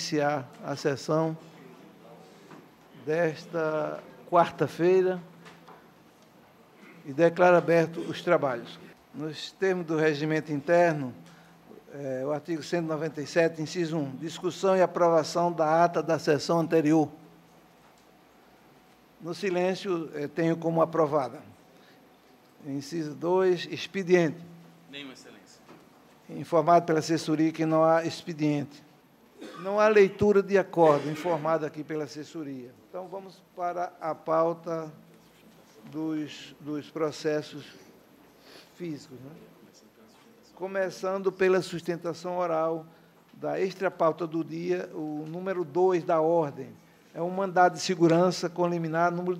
iniciar a sessão desta quarta-feira e declaro aberto os trabalhos. Nos termos do regimento interno, o artigo 197, inciso 1, discussão e aprovação da ata da sessão anterior. No silêncio, tenho como aprovada. Inciso 2, expediente. Nenhuma, excelência. Informado pela assessoria que não há expediente. Não há leitura de acordo, informado aqui pela assessoria. Então, vamos para a pauta dos processos físicos, né? Começando pela sustentação oral da extra-pauta do dia, o número 2 da ordem. É um mandado de segurança com liminar número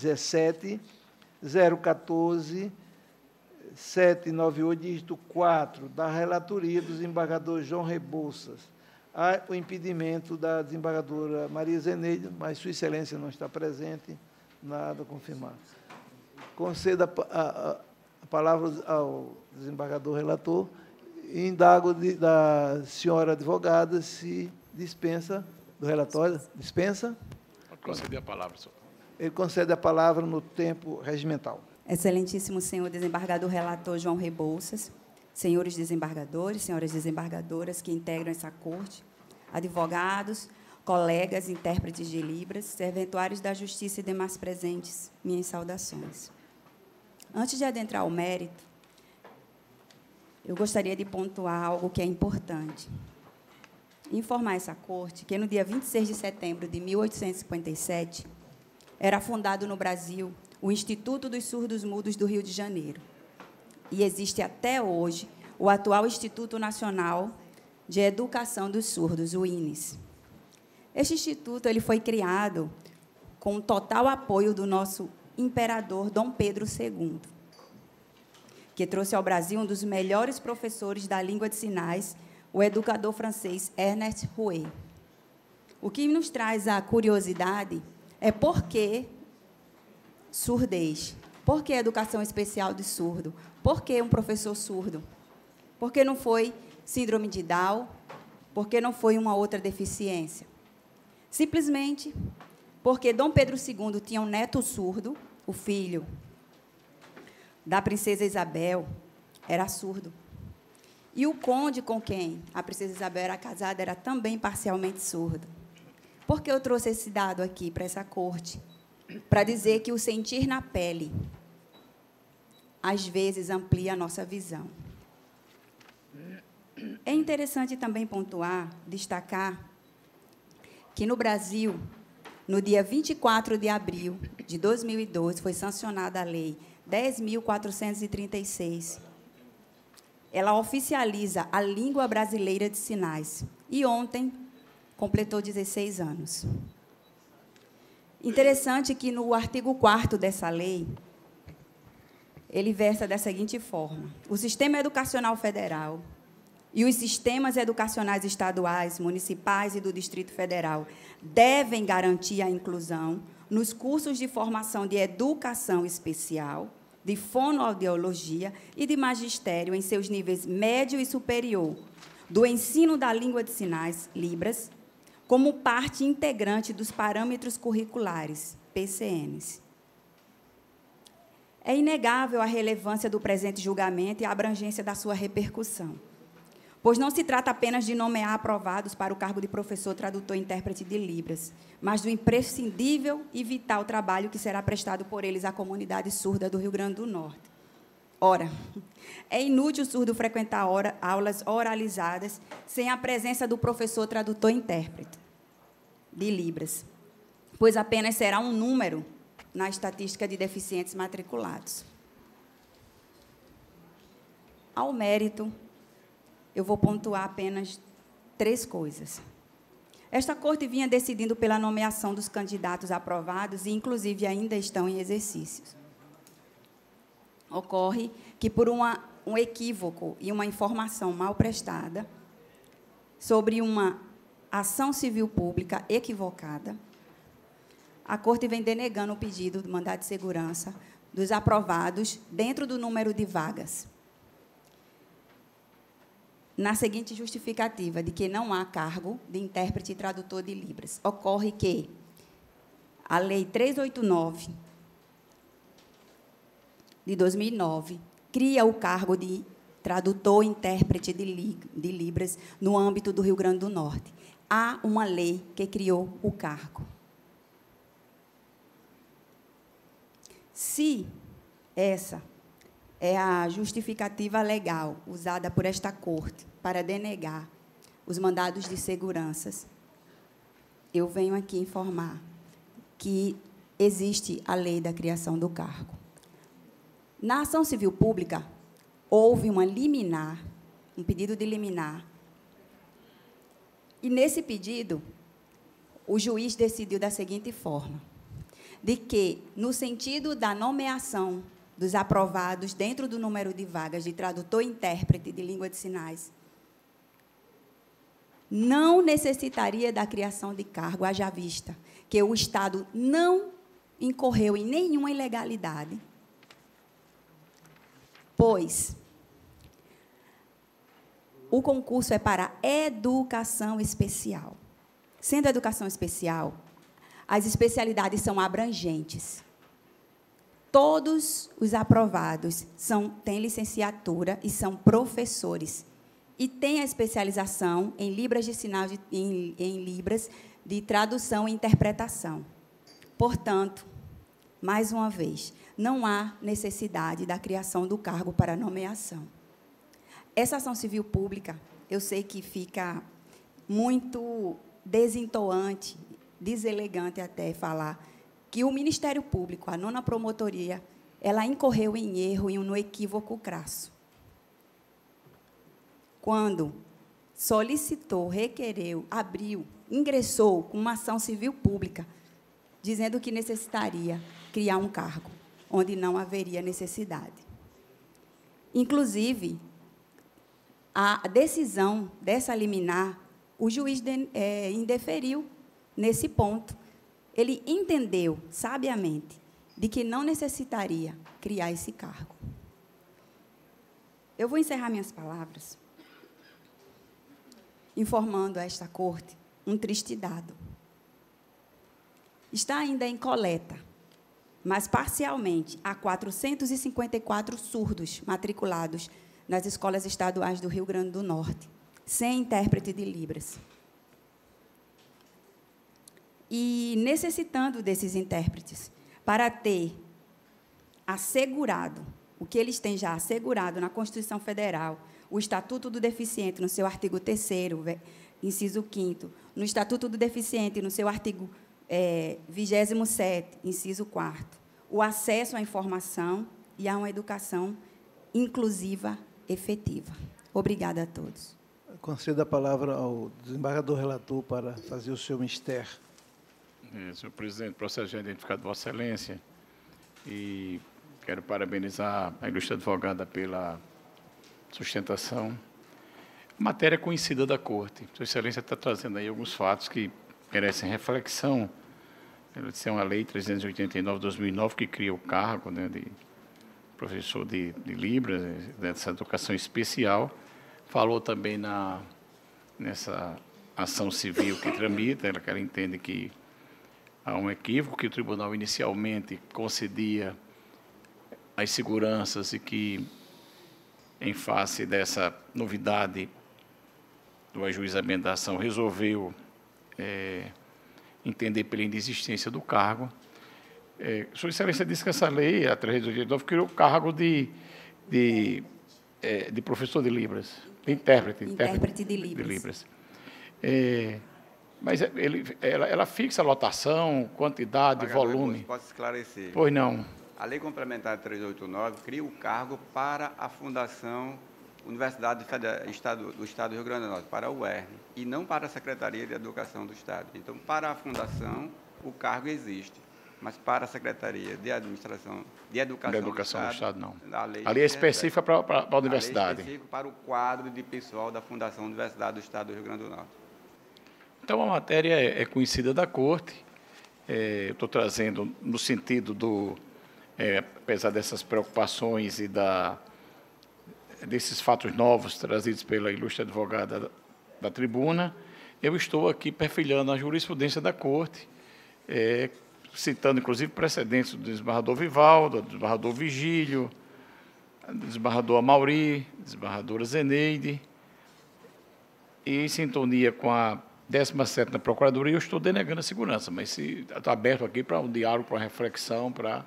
2017-014-798, dígito 4, da relatoria do desembargador João Rebouças. Há o impedimento da desembargadora Maria Zeneide, mas Sua Excelência não está presente, nada a confirmar. Conceda a palavra ao desembargador relator e indago da senhora advogada se dispensa do relatório. Dispensa? Pode conceder a palavra, senhor. Ele concede a palavra no tempo regimental. Excelentíssimo senhor desembargador relator João Rebouças, senhores desembargadores, senhoras desembargadoras que integram essa corte, advogados, colegas, intérpretes de Libras, serventuários da Justiça e demais presentes, minhas saudações. Antes de adentrar ao mérito, eu gostaria de pontuar algo que é importante. Informar essa corte que, no dia 26 de setembro de 1857, era fundado no Brasil o Instituto dos Surdos Mudos do Rio de Janeiro. E existe até hoje o atual Instituto Nacional de Educação dos Surdos, o INES. Este instituto ele foi criado com o total apoio do nosso imperador Dom Pedro II, que trouxe ao Brasil um dos melhores professores da língua de sinais, o educador francês Ernest Rouet. O que nos traz a curiosidade é por que surdez? Por que educação especial de surdo? Por que um professor surdo? Por que não foi síndrome de Down? Por que não foi uma outra deficiência? Simplesmente porque Dom Pedro II tinha um neto surdo, o filho da princesa Isabel era surdo. E o conde com quem a princesa Isabel era casada era também parcialmente surdo. Por que eu trouxe esse dado aqui para essa corte? Para dizer que o sentir na pele, às vezes, amplia a nossa visão. É interessante também pontuar, destacar, que no Brasil, no dia 24 de abril de 2012, foi sancionada a Lei 10.436. Ela oficializa a língua brasileira de sinais. E ontem completou 16 anos. Interessante que, no artigo 4º dessa lei, ele versa da seguinte forma: o Sistema Educacional Federal e os sistemas educacionais estaduais, municipais e do Distrito Federal devem garantir a inclusão nos cursos de formação de educação especial, de fonoaudiologia e de magistério em seus níveis médio e superior, do ensino da língua de sinais, Libras, como parte integrante dos parâmetros curriculares, PCNs. É inegável a relevância do presente julgamento e a abrangência da sua repercussão, pois não se trata apenas de nomear aprovados para o cargo de professor, tradutor e intérprete de Libras, mas do imprescindível e vital trabalho que será prestado por eles à comunidade surda do Rio Grande do Norte. Ora, é inútil o surdo frequentar aulas oralizadas sem a presença do professor, tradutor e intérprete de Libras, pois apenas será um número na estatística de deficientes matriculados. Ao mérito, eu vou pontuar apenas 3 coisas. Esta corte vinha decidindo pela nomeação dos candidatos aprovados e, inclusive, ainda estão em exercícios. Ocorre que, por um equívoco e uma informação mal prestada sobre uma ação civil pública equivocada, a corte vem denegando o pedido do mandado de segurança dos aprovados dentro do número de vagas. na seguinte justificativa, de que não há cargo de intérprete e tradutor de Libras. Ocorre que a Lei 389, de 2009, cria o cargo de tradutor e intérprete de Libras no âmbito do Rio Grande do Norte. Há uma lei que criou o cargo. Se essa é a justificativa legal usada por esta Corte para denegar os mandados de segurança, eu venho aqui informar que existe a lei da criação do cargo. Na ação civil pública, houve uma liminar, um pedido de liminar, e, nesse pedido, o juiz decidiu da seguinte forma, de que, no sentido da nomeação dos aprovados dentro do número de vagas de tradutor e intérprete de língua de sinais, não necessitaria da criação de cargo, haja vista que o Estado não incorreu em nenhuma ilegalidade, pois o concurso é para educação especial. Sendo educação especial, as especialidades são abrangentes. Todos os aprovados têm licenciatura e são professores. E têm a especialização em Libras de sinal, em Libras de tradução e interpretação. Portanto, mais uma vez, não há necessidade da criação do cargo para nomeação. Essa ação civil pública, eu sei que fica muito desentoante, deselegante até falar, que o Ministério Público, a 9ª Promotoria, ela incorreu em erro e no equívoco crasso. Quando solicitou, requereu, abriu, ingressou com uma ação civil pública, dizendo que necessitaria criar um cargo, onde não haveria necessidade. Inclusive, a decisão dessa liminar, o juiz indeferiu nesse ponto. Ele entendeu, sabiamente, de que não necessitaria criar esse cargo. Eu vou encerrar minhas palavras informando a esta Corte um triste dado. Está ainda em coleta, mas parcialmente, há 454 surdos matriculados nas escolas estaduais do Rio Grande do Norte, sem intérprete de Libras. E necessitando desses intérpretes para ter assegurado, o que eles têm já assegurado na Constituição Federal, o Estatuto do Deficiente, no seu artigo 3º, inciso 5º, no Estatuto do Deficiente, no seu artigo 27º, inciso 4º, o acesso à informação e a uma educação inclusiva efetiva. Obrigada a todos. Concedo a palavra ao desembargador relator para fazer o seu mister. Senhor presidente, processo já identificado de Vossa Excelência, e quero parabenizar a ilustre advogada pela sustentação. Matéria conhecida da Corte. Sua Excelência está trazendo aí alguns fatos que merecem reflexão. Essa é uma lei 389 de 2009 que cria o cargo, né, de professor de Libras, dessa educação especial. Falou também nessa ação civil que tramita, ela entende que há um equívoco, que o tribunal inicialmente concedia as seguranças e que, em face dessa novidade do ajuizamento da ação, resolveu entender pela inexistência do cargo. Sua Excelência disse que essa lei, a 389, criou o cargo de professor de Libras, de intérprete de Libras. Mas ela fixa a lotação, quantidade, volume. Posso esclarecer? Pois não. A Lei Complementar 389 cria o cargo para a Fundação Universidade do Estado do Rio Grande do Norte, para a UERN, e não para a Secretaria de Educação do Estado. Então, para a Fundação, o cargo existe, mas para a Secretaria de Administração de Educação do Estado, não. A lei é específica para a universidade. A lei é específica para o quadro de pessoal da Fundação Universidade do Estado do Rio Grande do Norte. Então, a matéria é conhecida da Corte. Eu estou trazendo no sentido do... apesar dessas preocupações e desses fatos novos trazidos pela ilustre advogada da tribuna, eu estou aqui perfilhando a jurisprudência da Corte, citando, inclusive, precedentes do desembargador Vivaldo, do desembargador Vigílio, do desembargador Amauri, desembargadora Zeneide, e em sintonia com a 17ª Procuradoria, eu estou denegando a segurança, mas está aberto aqui para um diálogo, para uma reflexão, para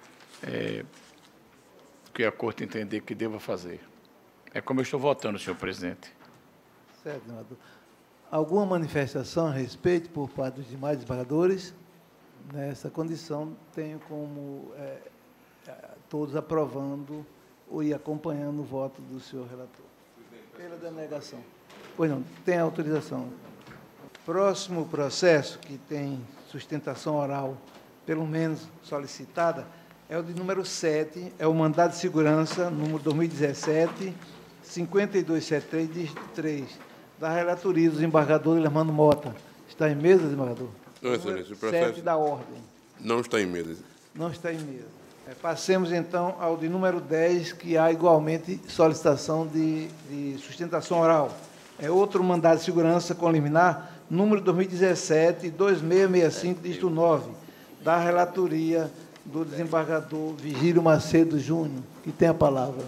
o que a Corte entender que deva fazer. É como eu estou votando, senhor presidente. Certo, senador. Alguma manifestação a respeito por parte dos demais desembargadores? Nessa condição, tenho como todos aprovando e acompanhando o voto do senhor relator. Pela denegação. Pois não, tem autorização. Próximo processo, que tem sustentação oral, pelo menos solicitada, é o de número 7, é o mandado de segurança, número 2017-5273, dígito 3, da relatoria do desembargador Hermano Mota. Está em mesa, desembargador? Não, excelência, o processo 7 da ordem. não está em mesa. Não está em mesa. Passemos, então, ao de número 10, que há igualmente solicitação de sustentação oral. É outro mandado de segurança com liminar, número 2017-2665, dígito 9, da relatoria do desembargador Vigílio Macedo Júnior, que tem a palavra.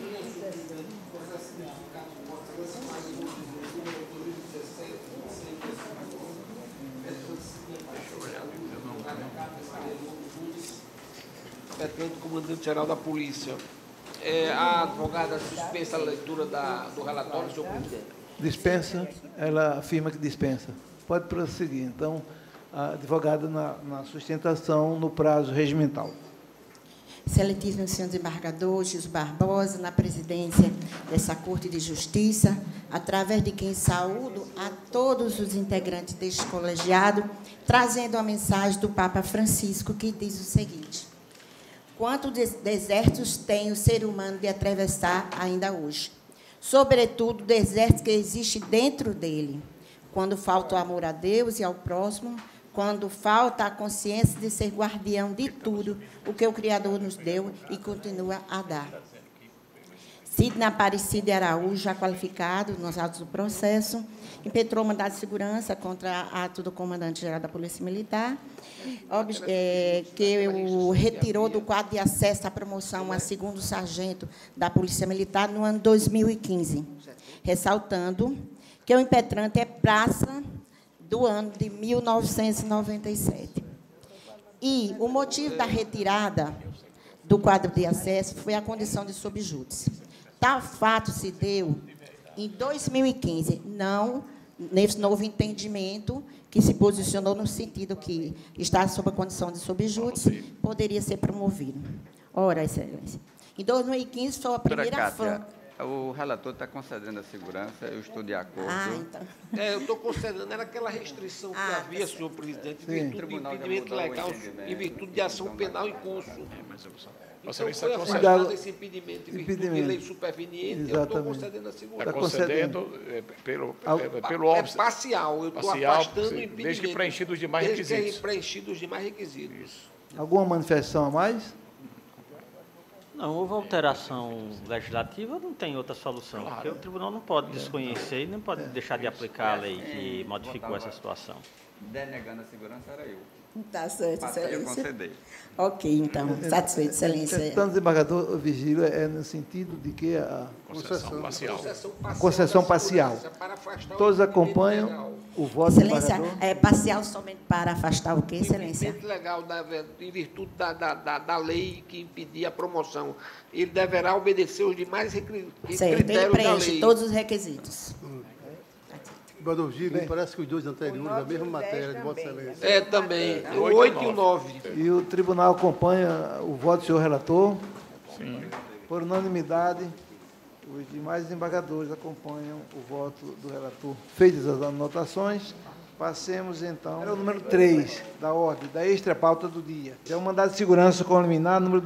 Comandante-geral da Polícia. A advogada dispensa a leitura do relatório, senhor presidente? Dispensa, ela afirma que dispensa. Pode prosseguir. Então, a advogada na sustentação no prazo regimental. Excelentíssimo senhor desembargador Gilson Barbosa, na presidência dessa Corte de Justiça, através de quem saúdo a todos os integrantes deste colegiado, trazendo a mensagem do Papa Francisco, que diz o seguinte: quantos desertos tem o ser humano de atravessar ainda hoje? Sobretudo, desertos que existem dentro dele. Quando falta o amor a Deus e ao próximo, quando falta a consciência de ser guardião de tudo o que o Criador nos deu e continua a dar. Sidney Aparecida Araújo, já qualificado nos autos do processo, impetrou mandado de segurança contra ato do comandante-geral da Polícia Militar, que o retirou do quadro de acesso à promoção a segundo sargento da Polícia Militar no ano 2015, ressaltando que o impetrante é praça do ano de 1997. E o motivo da retirada do quadro de acesso foi a condição de subjúdice. Tal fato se deu em 2015, não nesse novo entendimento que se posicionou no sentido que está sob a condição de subjúdice, poderia ser promovido. Ora, excelência. Em 2015 foi a primeira o relator está concedendo a segurança, eu estou de acordo. Então. Eu estou concedendo, era aquela restrição que havia, senhor presidente, em virtude de impedimento legal, em virtude de ação penal em curso. Então, foi afastado esse impedimento em virtude de lei superveniente, eu estou concedendo a segurança. Está concedendo pelo óbvio. É parcial, eu estou afastando o impedimento. Desde que preenchidos os demais requisitos. Desde que preenchidos os demais requisitos. Alguma manifestação a mais? Não, houve alteração legislativa, não tem outra solução, porque o tribunal não pode desconhecer e nem pode deixar de aplicar a lei que modificou essa situação. Denegando a segurança era eu. Está certo, excelência. Conceder. Ok, então, satisfeito, excelência. Então, desembargador Vigílio, no sentido de que a concessão parcial. Todos acompanham o voto do Excelência, desembargador? parcial somente para afastar o quê, excelência? Impedimento legal, em virtude da lei que impedia a promoção. Ele deverá obedecer os demais critérios Certo, ele da preenche lei. todos os requisitos. Desembargador Vigílio, parece que os dois anteriores, da mesma matéria, de Vossa Excelência. Também, o 8 e o 9. E o tribunal acompanha o voto do senhor relator? Sim. Por unanimidade, os demais desembargadores acompanham o voto do relator. Feitas as anotações, passemos, então, ao número 3 da ordem, da extra-pauta do dia. É o mandado de segurança com liminar, número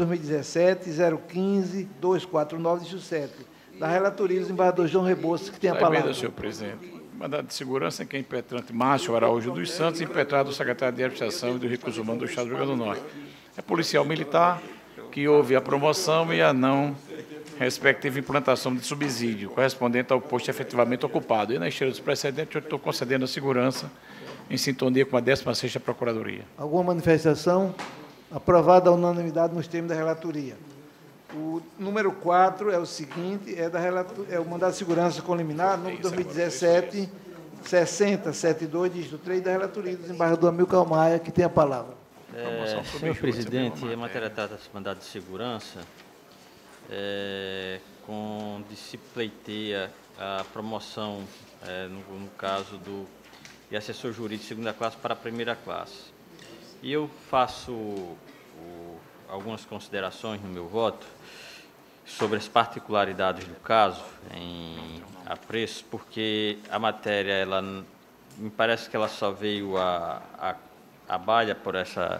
2017-015-249, dígito 7, da relatoria do desembargador João Rebouças, que tem a palavra. Senhor presidente. Mandado de segurança em que é impetrante Márcio Araújo dos Santos, impetrado do secretário de Administração e do Recursos Humanos do Estado do Rio Grande do Norte. É policial militar que houve a promoção e a não respectiva implantação de subsídio correspondente ao posto efetivamente ocupado. E na esteira dos precedentes, eu estou concedendo a segurança em sintonia com a 16ª Procuradoria. Alguma manifestação? Aprovada a unanimidade nos termos da relatoria. O número 4 é o seguinte, é o mandado de segurança com liminar, número 2017-6072, dígito 3, da relatoria do desembargador Amilcar Maia, que tem a palavra. Senhor presidente, a matéria trata desse mandado de segurança, onde se pleiteia a promoção, no caso de assessor jurídico de segunda classe para a primeira classe. E eu faço algumas considerações no meu voto sobre as particularidades do caso em apreço, porque a matéria, ela me parece que ela só veio a baila por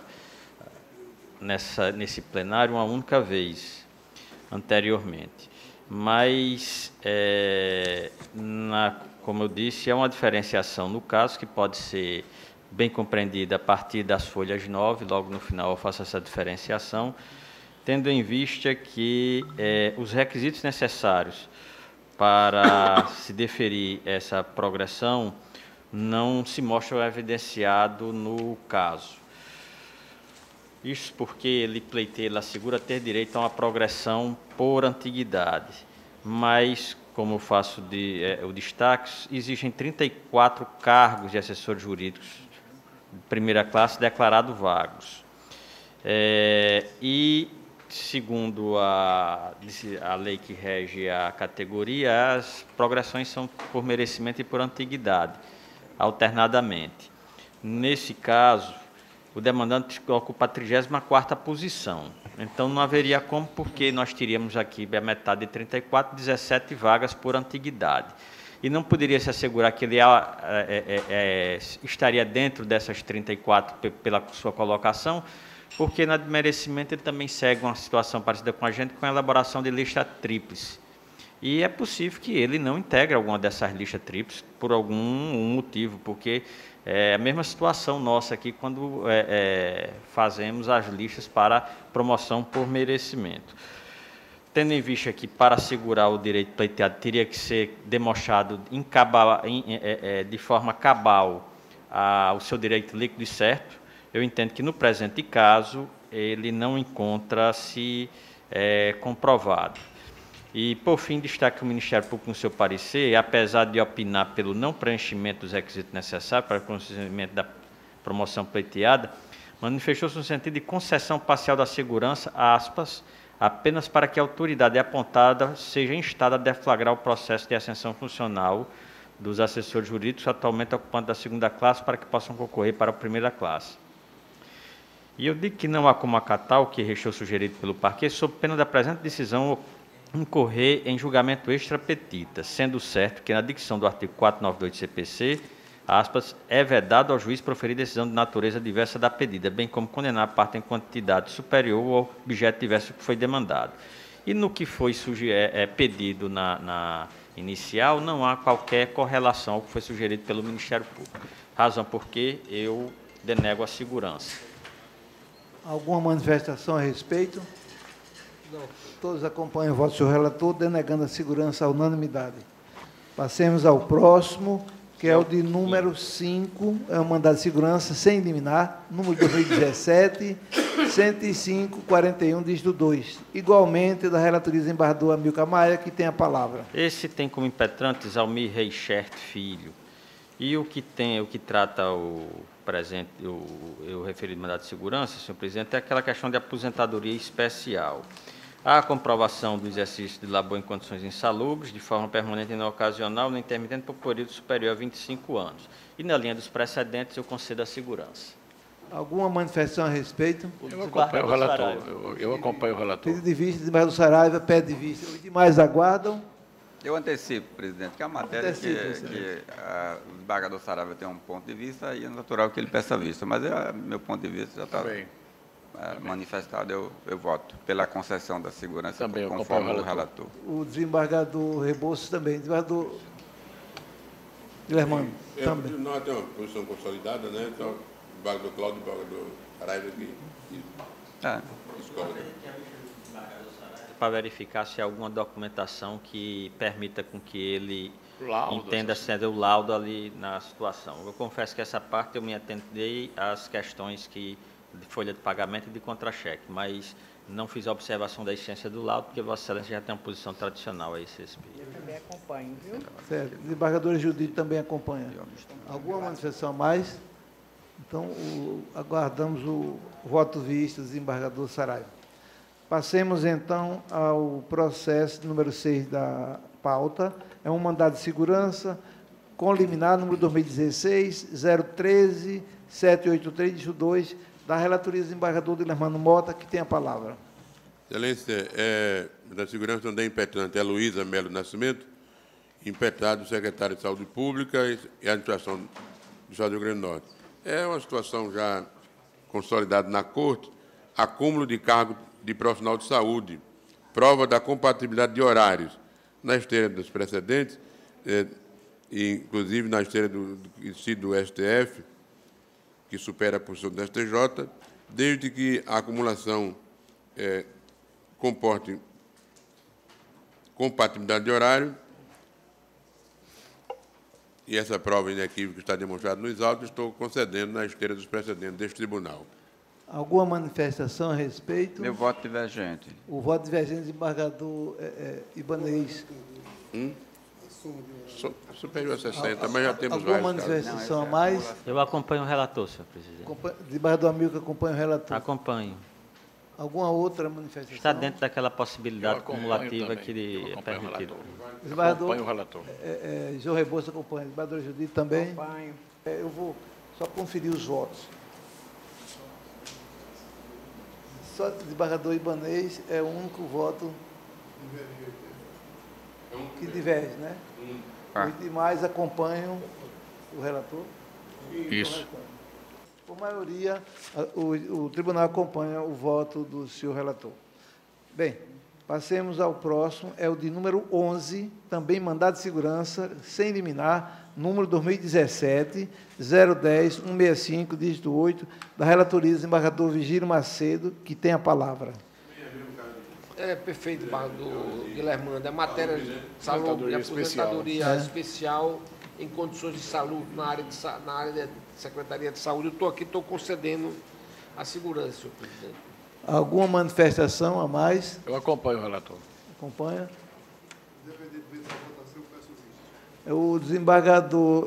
nesse plenário uma única vez anteriormente. Mas, como eu disse, é uma diferenciação no caso que pode ser bem compreendida a partir das folhas 9, logo no final eu faço essa diferenciação, tendo em vista que os requisitos necessários para se deferir essa progressão não se mostram evidenciados no caso. Isso porque ele pleiteia, ele assegura ter direito a uma progressão por antiguidade, mas, como eu faço o destaque, existem 34 cargos de assessores jurídicos de primeira classe declarados vagos. E, segundo a lei que rege a categoria, as progressões são por merecimento e por antiguidade, alternadamente. Nesse caso, o demandante ocupa a 34ª posição. Então, não haveria como, porque nós teríamos aqui a metade de 34, 17 vagas por antiguidade. E não poderia se assegurar que ele estaria dentro dessas 34 pela sua colocação, porque na de merecimento ele também segue uma situação parecida com a gente, com a elaboração de lista tríplice. E é possível que ele não integre alguma dessas listas tríplices por algum motivo, porque é a mesma situação nossa aqui quando fazemos as listas para promoção por merecimento. Tendo em vista que, para assegurar o direito pleiteado, teria que ser demonstrado de forma cabal o seu direito líquido e certo, eu entendo que, no presente caso, ele não encontra-se comprovado. E, por fim, destaque o Ministério Público no seu parecer, apesar de opinar pelo não preenchimento dos requisitos necessários para o concedimento da promoção pleiteada, manifestou-se no sentido de concessão parcial da segurança, aspas, apenas para que a autoridade apontada seja instada a deflagrar o processo de ascensão funcional dos assessores jurídicos atualmente ocupantes da segunda classe para que possam concorrer para a primeira classe. E eu digo que não há como acatar o que restou sugerido pelo parquet, sob pena da presente decisão incorrer em julgamento extra petita, sendo certo que na dicção do artigo 492 do CPC, aspas, é vedado ao juiz proferir decisão de natureza diversa da pedida, bem como condenar a parte em quantidade superior ao objeto diverso que foi demandado. E no que foi pedido na inicial, não há qualquer correlação ao que foi sugerido pelo Ministério Público, razão por que eu denego a segurança. Alguma manifestação a respeito? Não. Todos acompanham o voto do senhor relator, denegando a segurança à unanimidade. Passemos ao próximo, que é o de número 5, é o mandado de segurança sem liminar, número 2017-105-41, dígito 2. Igualmente, da relatoria do desembargador Amilcar Maia, que tem a palavra. Esse tem como impetrantes Almir Reichert Filho. E o que trata o presente, o referido mandado de segurança, senhor presidente, é aquela questão de aposentadoria especial. A comprovação do exercício de labor em condições insalubres, de forma permanente e não ocasional, no intermitente por período superior a 25 anos. E, na linha dos precedentes, eu concedo a segurança. Alguma manifestação a respeito? Eu acompanho o relator. Eu acompanho o relator. Pedido de vista, desembargador Saraiva, pede de vista. Os demais aguardam. Eu antecipo, presidente, que a matéria que o desembargador Saraiva tem um ponto de vista e é natural que ele peça vista, mas meu ponto de vista já está manifestado, eu voto pela concessão da segurança, também, conforme o relator. O desembargador Rebouças também. Desembargador Guilhermano, também. Nós temos uma posição consolidada, né? Então, o desembargador Cláudio e o desembargador Saraiva aqui. Escolha. para verificar se há alguma documentação que permita com que ele Laudo, entenda sendo o laudo ali na situação. Eu confesso que essa parte eu me atendei às questões de folha de pagamento e de contra-cheque, mas não fiz a observação da essência do laudo, porque Vossa Excelência já tem uma posição tradicional a esse respeito. Eu também acompanho, viu? Certo. Desembargador Judite também acompanha. Alguma manifestação a mais? Então, aguardamos o voto visto do desembargador Saraiva. Passemos, então, ao processo número 6 da pauta. É um mandado de segurança com liminar número 2016-013-783-2, da relatoria do desembargador Dilermano Mota, que tem a palavra. Excelência, da Segurança também impetente é Luísa Melo Nascimento, impetado secretário de Saúde Pública e Administração do Estado do Rio Grande do Norte. É uma situação já consolidada na Corte, acúmulo de cargo de profissional de saúde, prova da compatibilidade de horários, na esteira dos precedentes, inclusive na esteira do STF, que supera a posição do STJ, desde que a acumulação comporte compatibilidade de horário, e essa prova inequívoca está demonstrada nos autos, estou concedendo na esteira dos precedentes deste tribunal. Alguma manifestação a respeito? Meu voto divergente. O voto divergente do desembargador Ibanez. Superior a 60, mas já temos alguma vários manifestação a mais? Eu acompanho o relator, senhor presidente. Desembargador Amilcar acompanha o relator? Acompanho. Alguma outra manifestação? Está dentro daquela possibilidade cumulativa que é permitida. Desembargador, Acompanho o relator. João Rebouças acompanha. Desembargador Judite também? Acompanho. Eu vou só conferir os votos. Só o desembargador Ibanez é o único voto que diverge, né? Os demais acompanham o relator? Isso. Por maioria, o tribunal acompanha o voto do senhor relator. Bem, passemos ao próximo, é o de número 11, também mandado de segurança, sem liminar, número 2017-010-165, dígito 8, da relatoria do desembargador Vigílio Macedo, que tem a palavra. Perfeito, do Guilhermando. É matéria de saúde e aposentadoria especial em condições de saúde na área da Secretaria de Saúde. Eu estou aqui, estou concedendo a segurança, senhor presidente. Alguma manifestação a mais? Eu acompanho o relator. Acompanha? O desembargador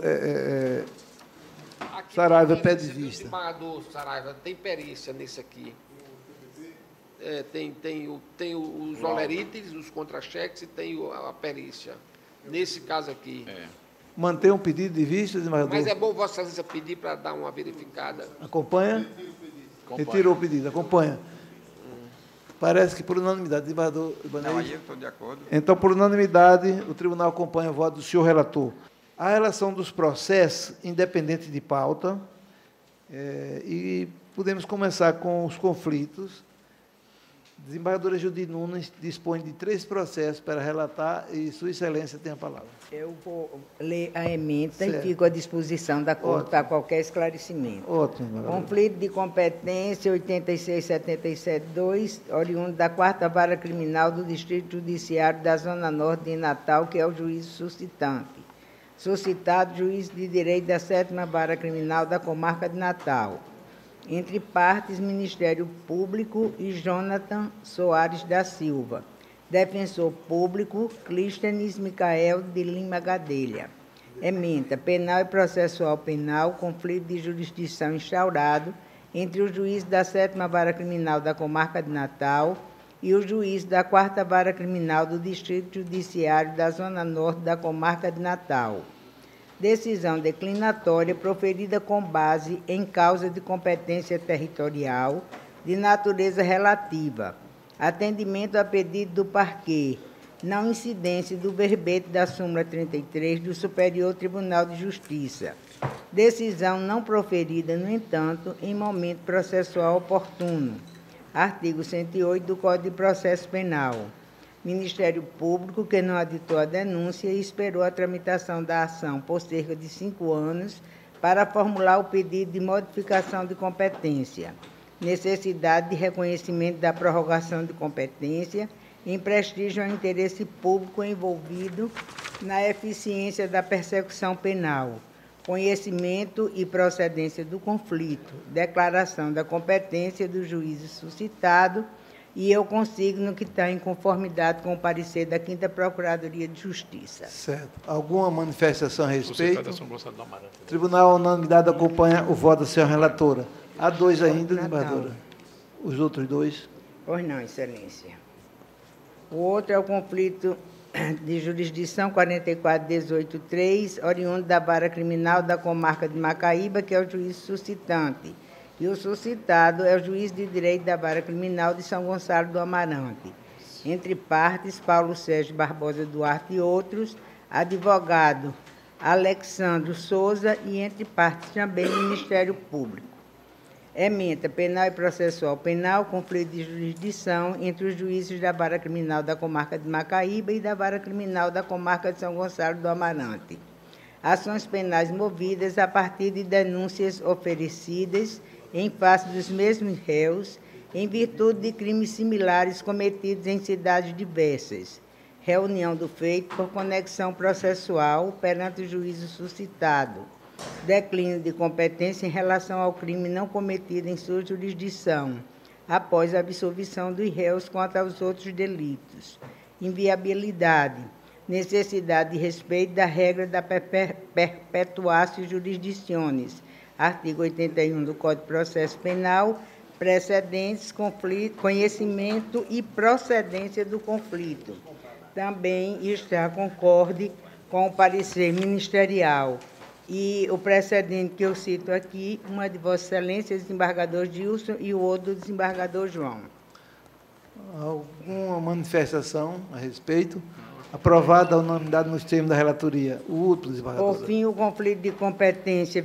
Saraiva pede vista. O desembargador Saraiva tem perícia nesse aqui. Tem os olerites, os contra-cheques e tem a perícia. Nesse caso aqui. Mantém um pedido de vista, desembargador? Mas é bom Vossa Excelência pedir para dar uma verificada. Acompanha? Retirou o pedido. Acompanha. Parece que por unanimidade, desembargador Ibanez. Não, aí eu estou de acordo. Então, por unanimidade, o tribunal acompanha o voto do senhor relator. A relação dos processos, independente de pauta, e podemos começar com os conflitos. A desembargadora Judite Nunes dispõe de 3 processos para relatar e Sua Excelência tem a palavra. Eu vou ler a emenda Certo. e fico à disposição da Corte para qualquer esclarecimento. Ótimo. Conflito de competência 86.77.2, oriundo da 4ª Vara Criminal do Distrito Judiciário da Zona Norte de Natal, que é o juízo suscitante. Suscitado, juiz de direito da 7ª Vara Criminal da Comarca de Natal. Entre partes, Ministério Público e Jonathan Soares da Silva. Defensor Público, Clístenes Micael de Lima Gadelha. Ementa, penal e processual penal, conflito de jurisdição instaurado entre o juiz da 7ª Vara Criminal da Comarca de Natal e o juiz da 4ª Vara Criminal do Distrito Judiciário da Zona Norte da Comarca de Natal. Decisão declinatória proferida com base em causa de competência territorial de natureza relativa, atendimento a pedido do parquê, não incidência do verbete da súmula 33 do Superior Tribunal de Justiça. Decisão não proferida, no entanto, em momento processual oportuno. Artigo 108 do Código de Processo Penal. Ministério Público, que não aditou a denúncia e esperou a tramitação da ação por cerca de 5 anos para formular o pedido de modificação de competência. Necessidade de reconhecimento da prorrogação de competência em prestígio ao interesse público envolvido na eficiência da persecução penal, conhecimento e procedência do conflito, declaração da competência do juízo suscitado, e eu consigno que está em conformidade com o parecer da 5ª Procuradoria de Justiça. Certo. Alguma manifestação a respeito? O Tribunal, unanimidade, acompanha o voto da senhora relatora. Há 2 ainda, desembargadora. Os outros 2? Pois não, Excelência. O outro é o conflito de jurisdição 44.18.3, oriundo da Vara Criminal da Comarca de Macaíba, que é o juiz suscitante. E o suscitado é o juiz de direito da Vara Criminal de São Gonçalo do Amarante. Entre partes, Paulo Sérgio Barbosa Duarte e outros, advogado Alexandro Souza, e entre partes também Ministério Público. Ementa penal e processual penal, conflito de jurisdição entre os juízes da Vara Criminal da Comarca de Macaíba e da Vara Criminal da Comarca de São Gonçalo do Amarante. Ações penais movidas a partir de denúncias oferecidas em face dos mesmos réus, em virtude de crimes similares cometidos em cidades diversas. Reunião do feito por conexão processual perante o juízo suscitado. Declínio de competência em relação ao crime não cometido em sua jurisdição, após a absolvição dos réus quanto aos outros delitos. Inviabilidade. Necessidade de respeito da regra da perpetuatio jurisdicionis. Artigo 81 do Código de Processo Penal, precedentes, conflito, conhecimento e procedência do conflito. Também está concorde com o parecer ministerial. E o precedente que eu cito aqui, uma de Vossa Excelência, desembargador Gilson, e o outro do desembargador João. Alguma manifestação a respeito? Aprovada a unanimidade nos termos da relatoria. O último, desembargador. Por fim, o conflito de competência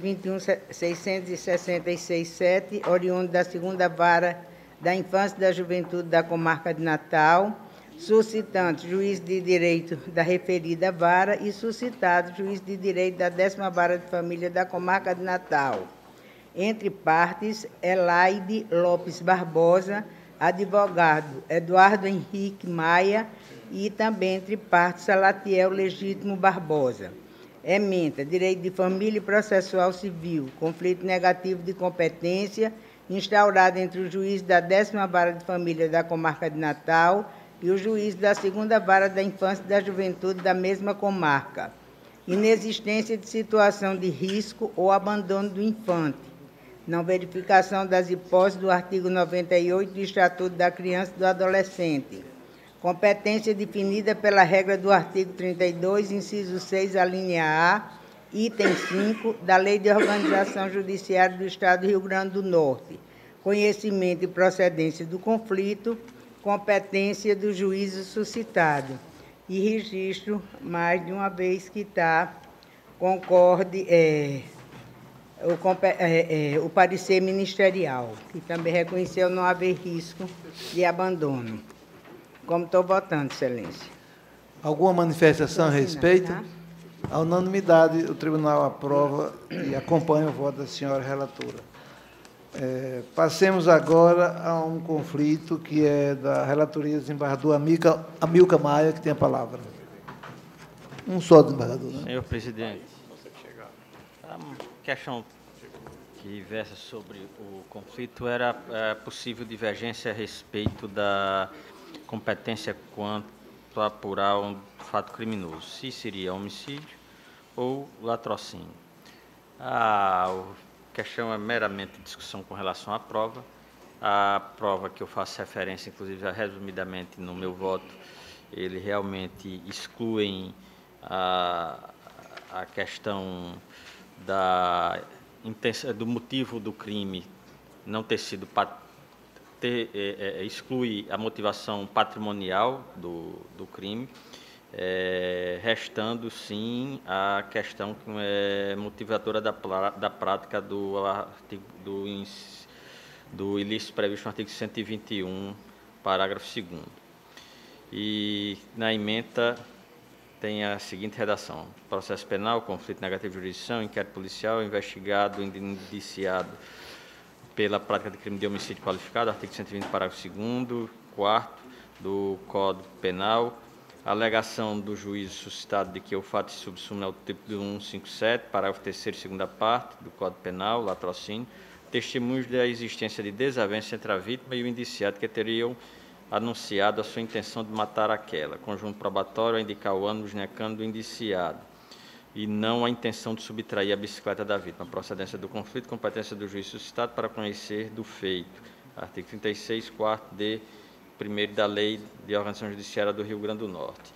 21.666.7, oriundo da 2ª Vara da Infância e da Juventude da Comarca de Natal, suscitante, juiz de direito da referida vara, e suscitado, juiz de direito da 10ª Vara de Família da Comarca de Natal. Entre partes, Elaide Lopes Barbosa, advogado Eduardo Henrique Maia, e também entre partes, Salatiel Legítimo Barbosa. Ementa, direito de família e processual civil, conflito negativo de competência, instaurado entre o juiz da 10ª Vara de Família da Comarca de Natal e o juiz da 2ª Vara da Infância e da Juventude da mesma comarca. Inexistência de situação de risco ou abandono do infante. Não verificação das hipóteses do artigo 98 do Estatuto da Criança e do Adolescente. Competência definida pela regra do artigo 32, inciso 6, a linha A, item 5, da Lei de Organização Judiciária do Estado do Rio Grande do Norte. Conhecimento e procedência do conflito, competência do juízo suscitado. E registro, mais de uma vez, que está, concorde, o parecer ministerial, que também reconheceu não haver risco de abandono. Como estou votando, Excelência. Alguma manifestação a respeito? A unanimidade, o tribunal aprova e acompanha o voto da senhora relatora. Passemos agora a um conflito que é da relatoria do desembargador Amilcar Maia, que tem a palavra. Um só, desembargador. Né? Senhor presidente, a questão que versa sobre o conflito era possível divergência a respeito da competência quanto a apurar um fato criminoso, se seria homicídio ou latrocínio. A questão é meramente discussão com relação à prova. A prova que eu faço referência, inclusive, resumidamente no meu voto, ele realmente excluem a questão do motivo do crime não ter sido exclui a motivação patrimonial do crime, restando, sim, a questão que é motivadora da prática do ilícito previsto no artigo 121, parágrafo 2º. E na ementa tem a seguinte redação: processo penal, conflito negativo de jurisdição, inquérito policial, investigado, indiciado pela prática de crime de homicídio qualificado, artigo 120, parágrafo 2º, 4º, do Código Penal, a alegação do juiz suscitado de que o fato se subsume ao tipo de 157, parágrafo 3º, segunda parte do Código Penal, latrocínio, testemunhos da existência de desavença entre a vítima e o indiciado que teriam anunciado a sua intenção de matar aquela, conjunto probatório a indicar o ânimo necano do indiciado, e não a intenção de subtrair a bicicleta da vítima, procedência do conflito, competência do juiz suscitado para conhecer do feito, artigo 36, 4d, primeiro da Lei de Organização Judiciária do Rio Grande do Norte.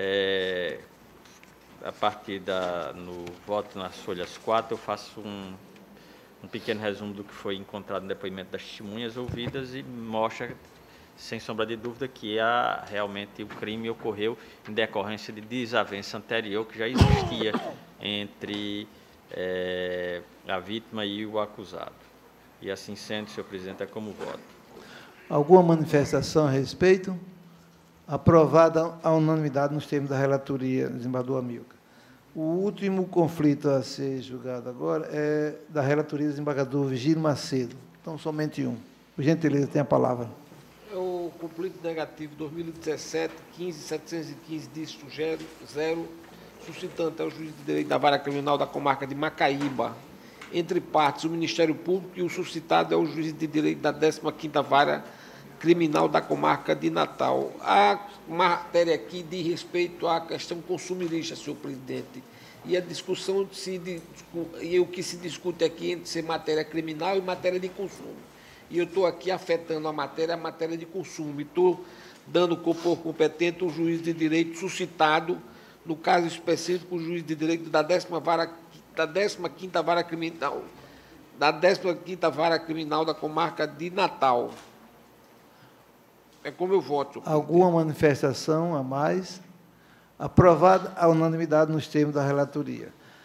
A partir no voto nas folhas 4, eu faço um pequeno resumo do que foi encontrado no depoimento das testemunhas ouvidas e mostra, sem sombra de dúvida, que realmente o crime ocorreu em decorrência de desavença anterior que já existia entre a vítima e o acusado. E assim sendo, senhor presidente, é como voto. Alguma manifestação a respeito? Aprovada a unanimidade nos termos da relatoria, desembargador Amilcar. O último conflito a ser julgado agora é da relatoria do desembargador Virgílio Macedo. Então, somente um. Por gentileza, tem a palavra. É o conflito negativo 2017-15-715, dígito 0, suscitante ao juiz de direito da Vara Criminal da Comarca de Macaíba, entre partes, o Ministério Público, e o suscitado é o juiz de direito da 15ª Vara Criminal da Comarca de Natal. A matéria aqui diz respeito à questão consumirista, senhor presidente, e a discussão e o que se discute aqui entre ser matéria criminal e matéria de consumo. E eu estou aqui afetando a matéria de consumo, e estou dando por competente o juiz de direito suscitado, no caso específico, o juiz de direito da 15ª Vara Criminal, da Comarca de Natal. É como eu voto. Alguma manifestação a mais? Aprovada a unanimidade nos termos da relatoria.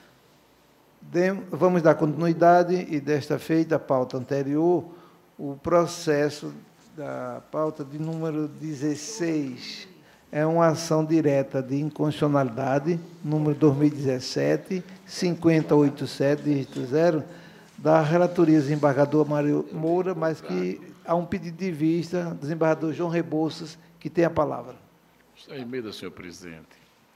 Vamos dar continuidade, e desta feita, a pauta anterior, o processo da pauta de número 16. É uma ação direta de inconstitucionalidade, número 2017, 5087, dígito 0, da relatoria do desembargador Mário Moura, mas que há um pedido de vista do desembargador João Rebouças, que tem a palavra. Sem medo, senhor presidente.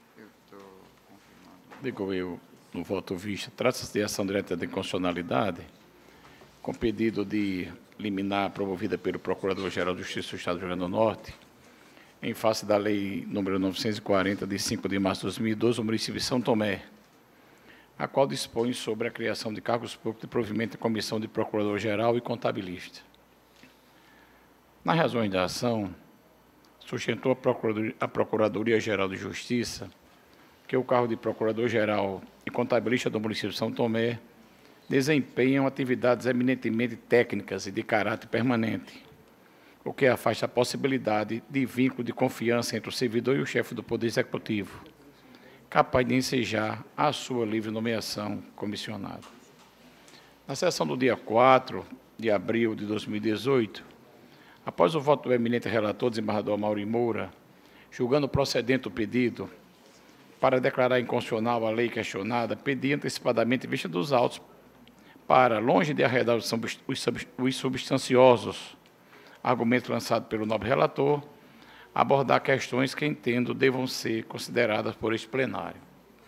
Digo eu, no voto vista, trata-se de ação direta de inconstitucionalidade, com pedido de liminar promovida pelo Procurador-Geral de Justiça do Estado do Rio Grande do Norte, em face da Lei nº 940, de 5 de março de 2012, do município de São Tomé, a qual dispõe sobre a criação de cargos públicos de provimento em comissão de Procurador-Geral e contabilista. Nas razões da ação, sustentou a Procuradoria-Geral de Justiça que o cargo de Procurador-Geral e contabilista do município de São Tomé desempenham atividades eminentemente técnicas e de caráter permanente, o que afasta a possibilidade de vínculo de confiança entre o servidor e o chefe do Poder Executivo, capaz de ensejar a sua livre nomeação comissionado. Na sessão do dia 4 de abril de 2018, após o voto do eminente relator, desembargador Mário Moura, julgando procedente o pedido para declarar inconstitucional a lei questionada, pedi antecipadamente vista dos autos para, longe de arredar os substanciosos argumentos lançados pelo nobre relator, abordar questões que entendo devam ser consideradas por este plenário.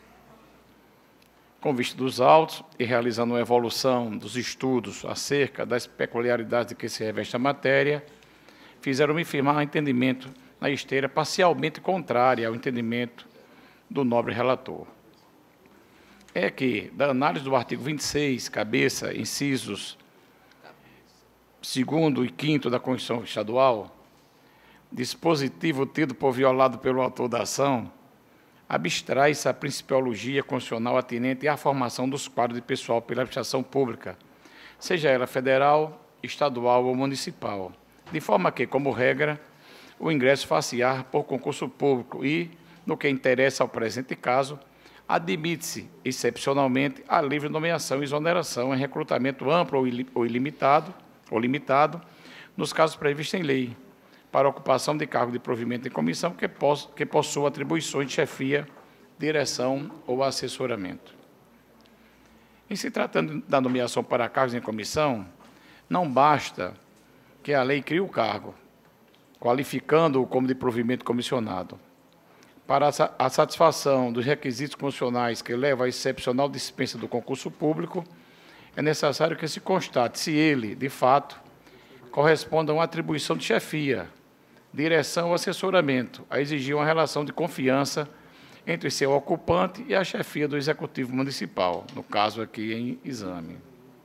Com vista dos autos e realizando uma evolução dos estudos acerca das peculiaridades de que se reveste a matéria, fizeram-me firmar um entendimento na esteira parcialmente contrária ao entendimento do nobre relator. É que, da análise do artigo 26, cabeça, incisos 2º e 5º da Constituição Estadual, dispositivo tido por violado pelo autor da ação, abstrai-se a principiologia constitucional atinente à formação dos quadros de pessoal pela administração pública, seja ela federal, estadual ou municipal, de forma que, como regra, o ingresso facear por concurso público e, no que interessa ao presente caso, admite-se, excepcionalmente, a livre nomeação e exoneração em recrutamento amplo ou limitado, nos casos previstos em lei, para ocupação de cargo de provimento em comissão que possua atribuições de chefia, direção ou assessoramento. Em se tratando da nomeação para cargos em comissão, não basta que a lei crie o cargo, qualificando-o como de provimento comissionado. Para a satisfação dos requisitos constitucionais que levam à excepcional dispensa do concurso público, é necessário que se constate se ele, de fato, corresponde a uma atribuição de chefia, direção ou assessoramento, a exigir uma relação de confiança entre seu ocupante e a chefia do Executivo Municipal, no caso aqui em exame.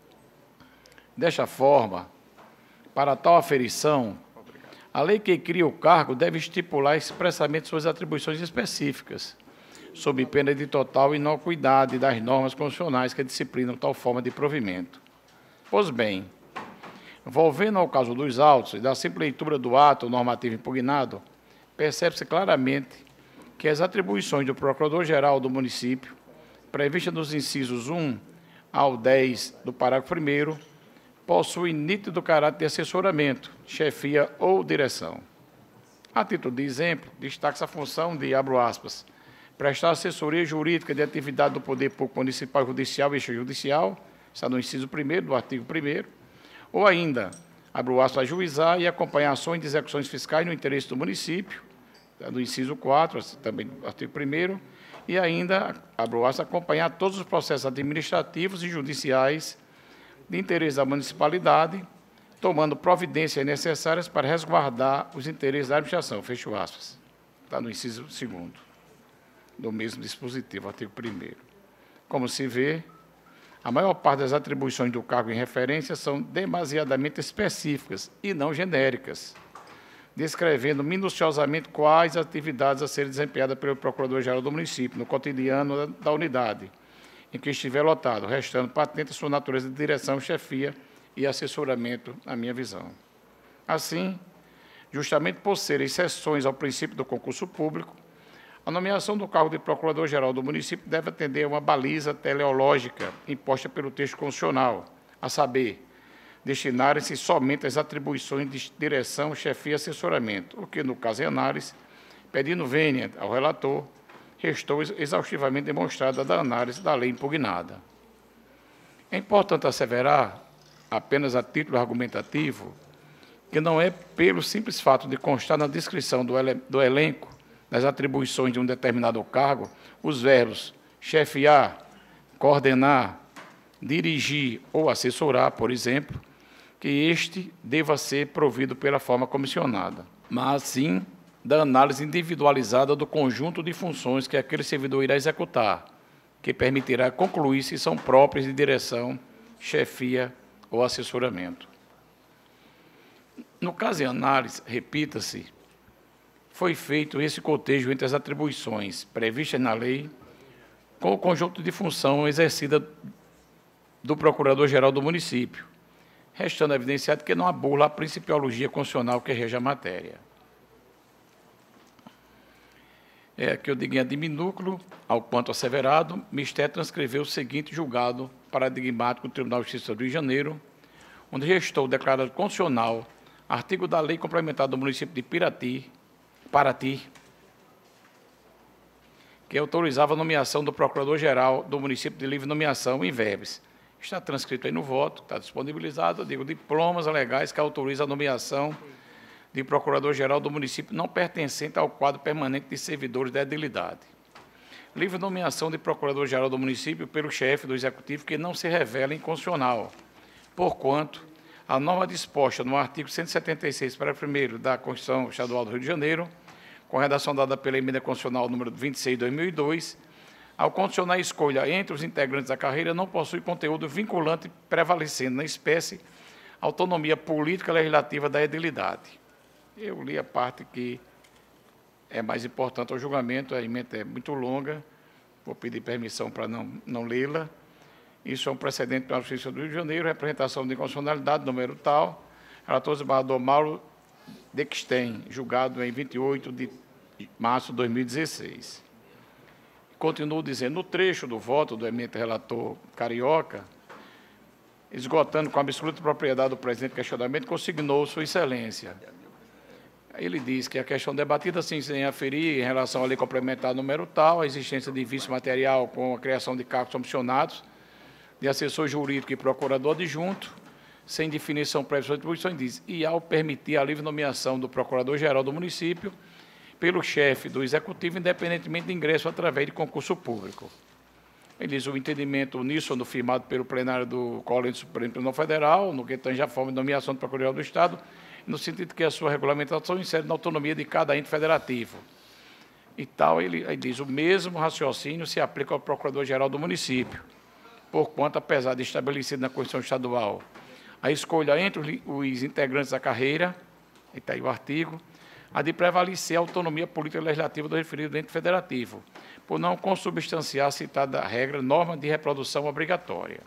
Desta forma, para tal aferição, a lei que cria o cargo deve estipular expressamente suas atribuições específicas, sob pena de total inocuidade das normas constitucionais que disciplinam tal forma de provimento. Pois bem, volvendo ao caso dos autos e da simples leitura do ato normativo impugnado, percebe-se claramente que as atribuições do Procurador-Geral do município, previstas nos incisos 1 ao 10 do parágrafo 1º, possuem nítido caráter de assessoramento, chefia ou direção. A título de exemplo, destaca-se a função de, abro aspas, prestar assessoria jurídica de atividade do Poder Público Municipal, Judicial e Extrajudicial, está no inciso 1º do artigo 1º, ou ainda, abro aspas, ajuizar e acompanhar ações de execuções fiscais no interesse do município, no inciso 4, também do artigo 1º, e ainda, abro aspas, acompanhar todos os processos administrativos e judiciais de interesse da municipalidade, tomando providências necessárias para resguardar os interesses da administração, fecho aspas. Está no inciso 2º, do mesmo dispositivo, artigo 1º. Como se vê, a maior parte das atribuições do cargo em referência são demasiadamente específicas e não genéricas, descrevendo minuciosamente quais atividades a serem desempenhadas pelo Procurador-Geral do município, no cotidiano da unidade, em que estiver lotado, restando patente a sua natureza de direção, chefia e assessoramento, na minha visão. Assim, justamente por serem exceções ao princípio do concurso público, a nomeação do cargo de Procurador-Geral do município deve atender a uma baliza teleológica imposta pelo texto constitucional, a saber, destinarem-se somente às atribuições de direção, chefia e assessoramento, o que, no caso em análise, pedindo vênia ao relator, restou exaustivamente demonstrada da análise da lei impugnada. É importante asseverar, apenas a título argumentativo, que não é pelo simples fato de constar na descrição do elenco das atribuições de um determinado cargo, os verbos chefiar, coordenar, dirigir ou assessorar, por exemplo, que este deva ser provido pela forma comissionada, mas sim da análise individualizada do conjunto de funções que aquele servidor irá executar, que permitirá concluir se são próprias de direção, chefia ou assessoramento. No caso em análise, repita-se, foi feito esse cotejo entre as atribuições previstas na lei com o conjunto de função exercida do Procurador-Geral do município, restando evidenciado que não há burla a principiologia constitucional que rege a matéria. Que eu digo em adminúculo, ao quanto asseverado, Mistério transcreveu o seguinte julgado paradigmático do Tribunal de Justiça do Rio de Janeiro, onde restou declarado constitucional artigo da Lei Complementar do município de Paraty, que autorizava a nomeação do Procurador-Geral do município de livre nomeação em verbes. Está transcrito aí no voto, está disponibilizado, eu digo, diplomas legais que autorizam a nomeação de Procurador-Geral do município não pertencente ao quadro permanente de servidores da edilidade. Livre nomeação de Procurador-Geral do município pelo chefe do Executivo que não se revela inconstitucional, porquanto a norma disposta no artigo 176, parágrafo 1º da Constituição Estadual do Rio de Janeiro, com redação dada pela Emenda Constitucional número 26 de 2002, ao condicionar a escolha entre os integrantes da carreira, não possui conteúdo vinculante prevalecendo na espécie autonomia política legislativa da edilidade. Eu li a parte que é mais importante ao julgamento, a emenda é muito longa, vou pedir permissão para não lê-la. Isso é um precedente para a Justiça do Rio de Janeiro, representação de inconstitucionalidade, número tal, relator desembargador Mauro Dexten, julgado em 28 de março de 2016. Continuo dizendo, no trecho do voto do eminente relator Carioca, esgotando com absoluta propriedade do presente questionamento, consignou Sua Excelência. Ele diz que a questão debatida, sim, sem aferir em relação à lei complementar número tal, a existência de vício material com a criação de cargos comissionados, de assessor jurídico e procurador adjunto, sem definição prévia de atribuições, diz, e ao permitir a livre nomeação do Procurador-Geral do município pelo chefe do Executivo, independentemente de ingresso através de concurso público. Ele diz, o entendimento uníssono firmado pelo plenário do Colégio Supremo Tribunal Federal, no que tange a forma de nomeação do Procurador-Geral do Estado, no sentido que a sua regulamentação insere na autonomia de cada ente federativo. E tal, ele diz, o mesmo raciocínio se aplica ao Procurador-Geral do município, porquanto, apesar de estabelecido na Constituição Estadual, a escolha entre os integrantes da carreira, está aí o artigo, a de prevalecer a autonomia política legislativa do referido ente federativo, por não consubstanciar a citada regra, norma de reprodução obrigatória.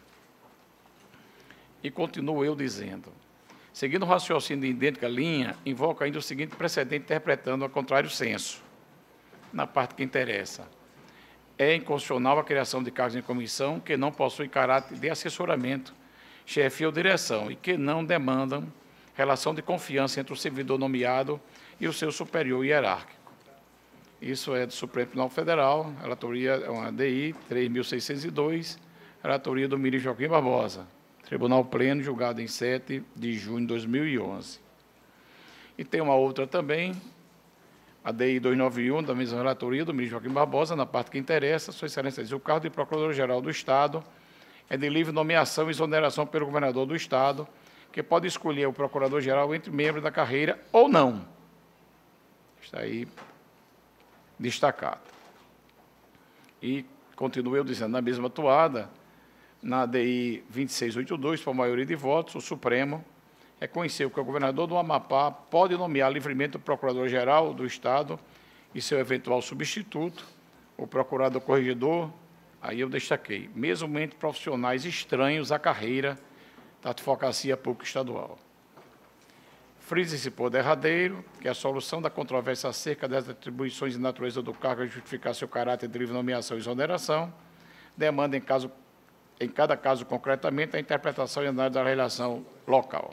E continuo eu dizendo, seguindo o raciocínio de idêntica linha, invoco ainda o seguinte precedente interpretando a contrário senso, na parte que interessa. É inconstitucional a criação de cargos em comissão que não possuem caráter de assessoramento, chefia ou direção, e que não demandam relação de confiança entre o servidor nomeado e o seu superior hierárquico. Isso é do Supremo Tribunal Federal, relatoria é uma DI 3.602, relatoria do ministro Joaquim Barbosa, Tribunal Pleno, julgado em 7 de junho de 2011. E tem uma outra também, a DI 291, da mesma relatoria do ministro Joaquim Barbosa, na parte que interessa, Sua Excelência diz, o cargo de Procurador-Geral do Estado é de livre nomeação e exoneração pelo governador do Estado, que pode escolher o Procurador-Geral entre membros da carreira ou não. Está aí destacado. E continuo eu dizendo, na mesma toada, na DI 2682, por maioria de votos, o Supremo reconheceu que o governador do Amapá pode nomear livremente o Procurador-Geral do Estado e seu eventual substituto, o Procurador-Corregedor, aí eu destaquei, mesmo entre profissionais estranhos à carreira da Advocacia Pública Estadual. Frisa-se por derradeiro que a solução da controvérsia acerca das atribuições e natureza do cargo a justificar seu caráter de livre nomeação e exoneração demanda, em cada caso concretamente, a interpretação e análise da relação local.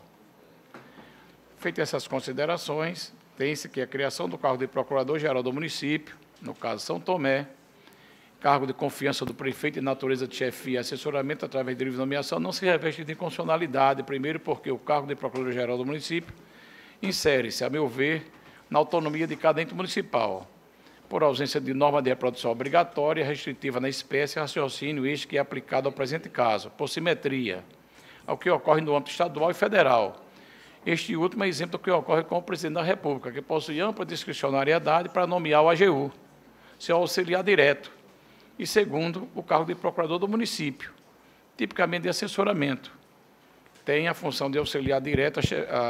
Feitas essas considerações, tem-se que a criação do cargo de Procurador-Geral do município, no caso São Tomé, cargo de confiança do prefeito e natureza de chefia e assessoramento através de livre nomeação, não se reveste de inconstitucionalidade, primeiro porque o cargo de Procurador-Geral do município insere-se, a meu ver, na autonomia de cada ente municipal, por ausência de norma de reprodução obrigatória, restritiva na espécie, raciocínio este que é aplicado ao presente caso, por simetria, ao que ocorre no âmbito estadual e federal. Este último é exemplo do que ocorre com o presidente da República, que possui ampla discricionariedade para nomear o AGU, seu auxiliar direto, e segundo, o cargo de procurador do município, tipicamente de assessoramento. Tem a função de auxiliar direto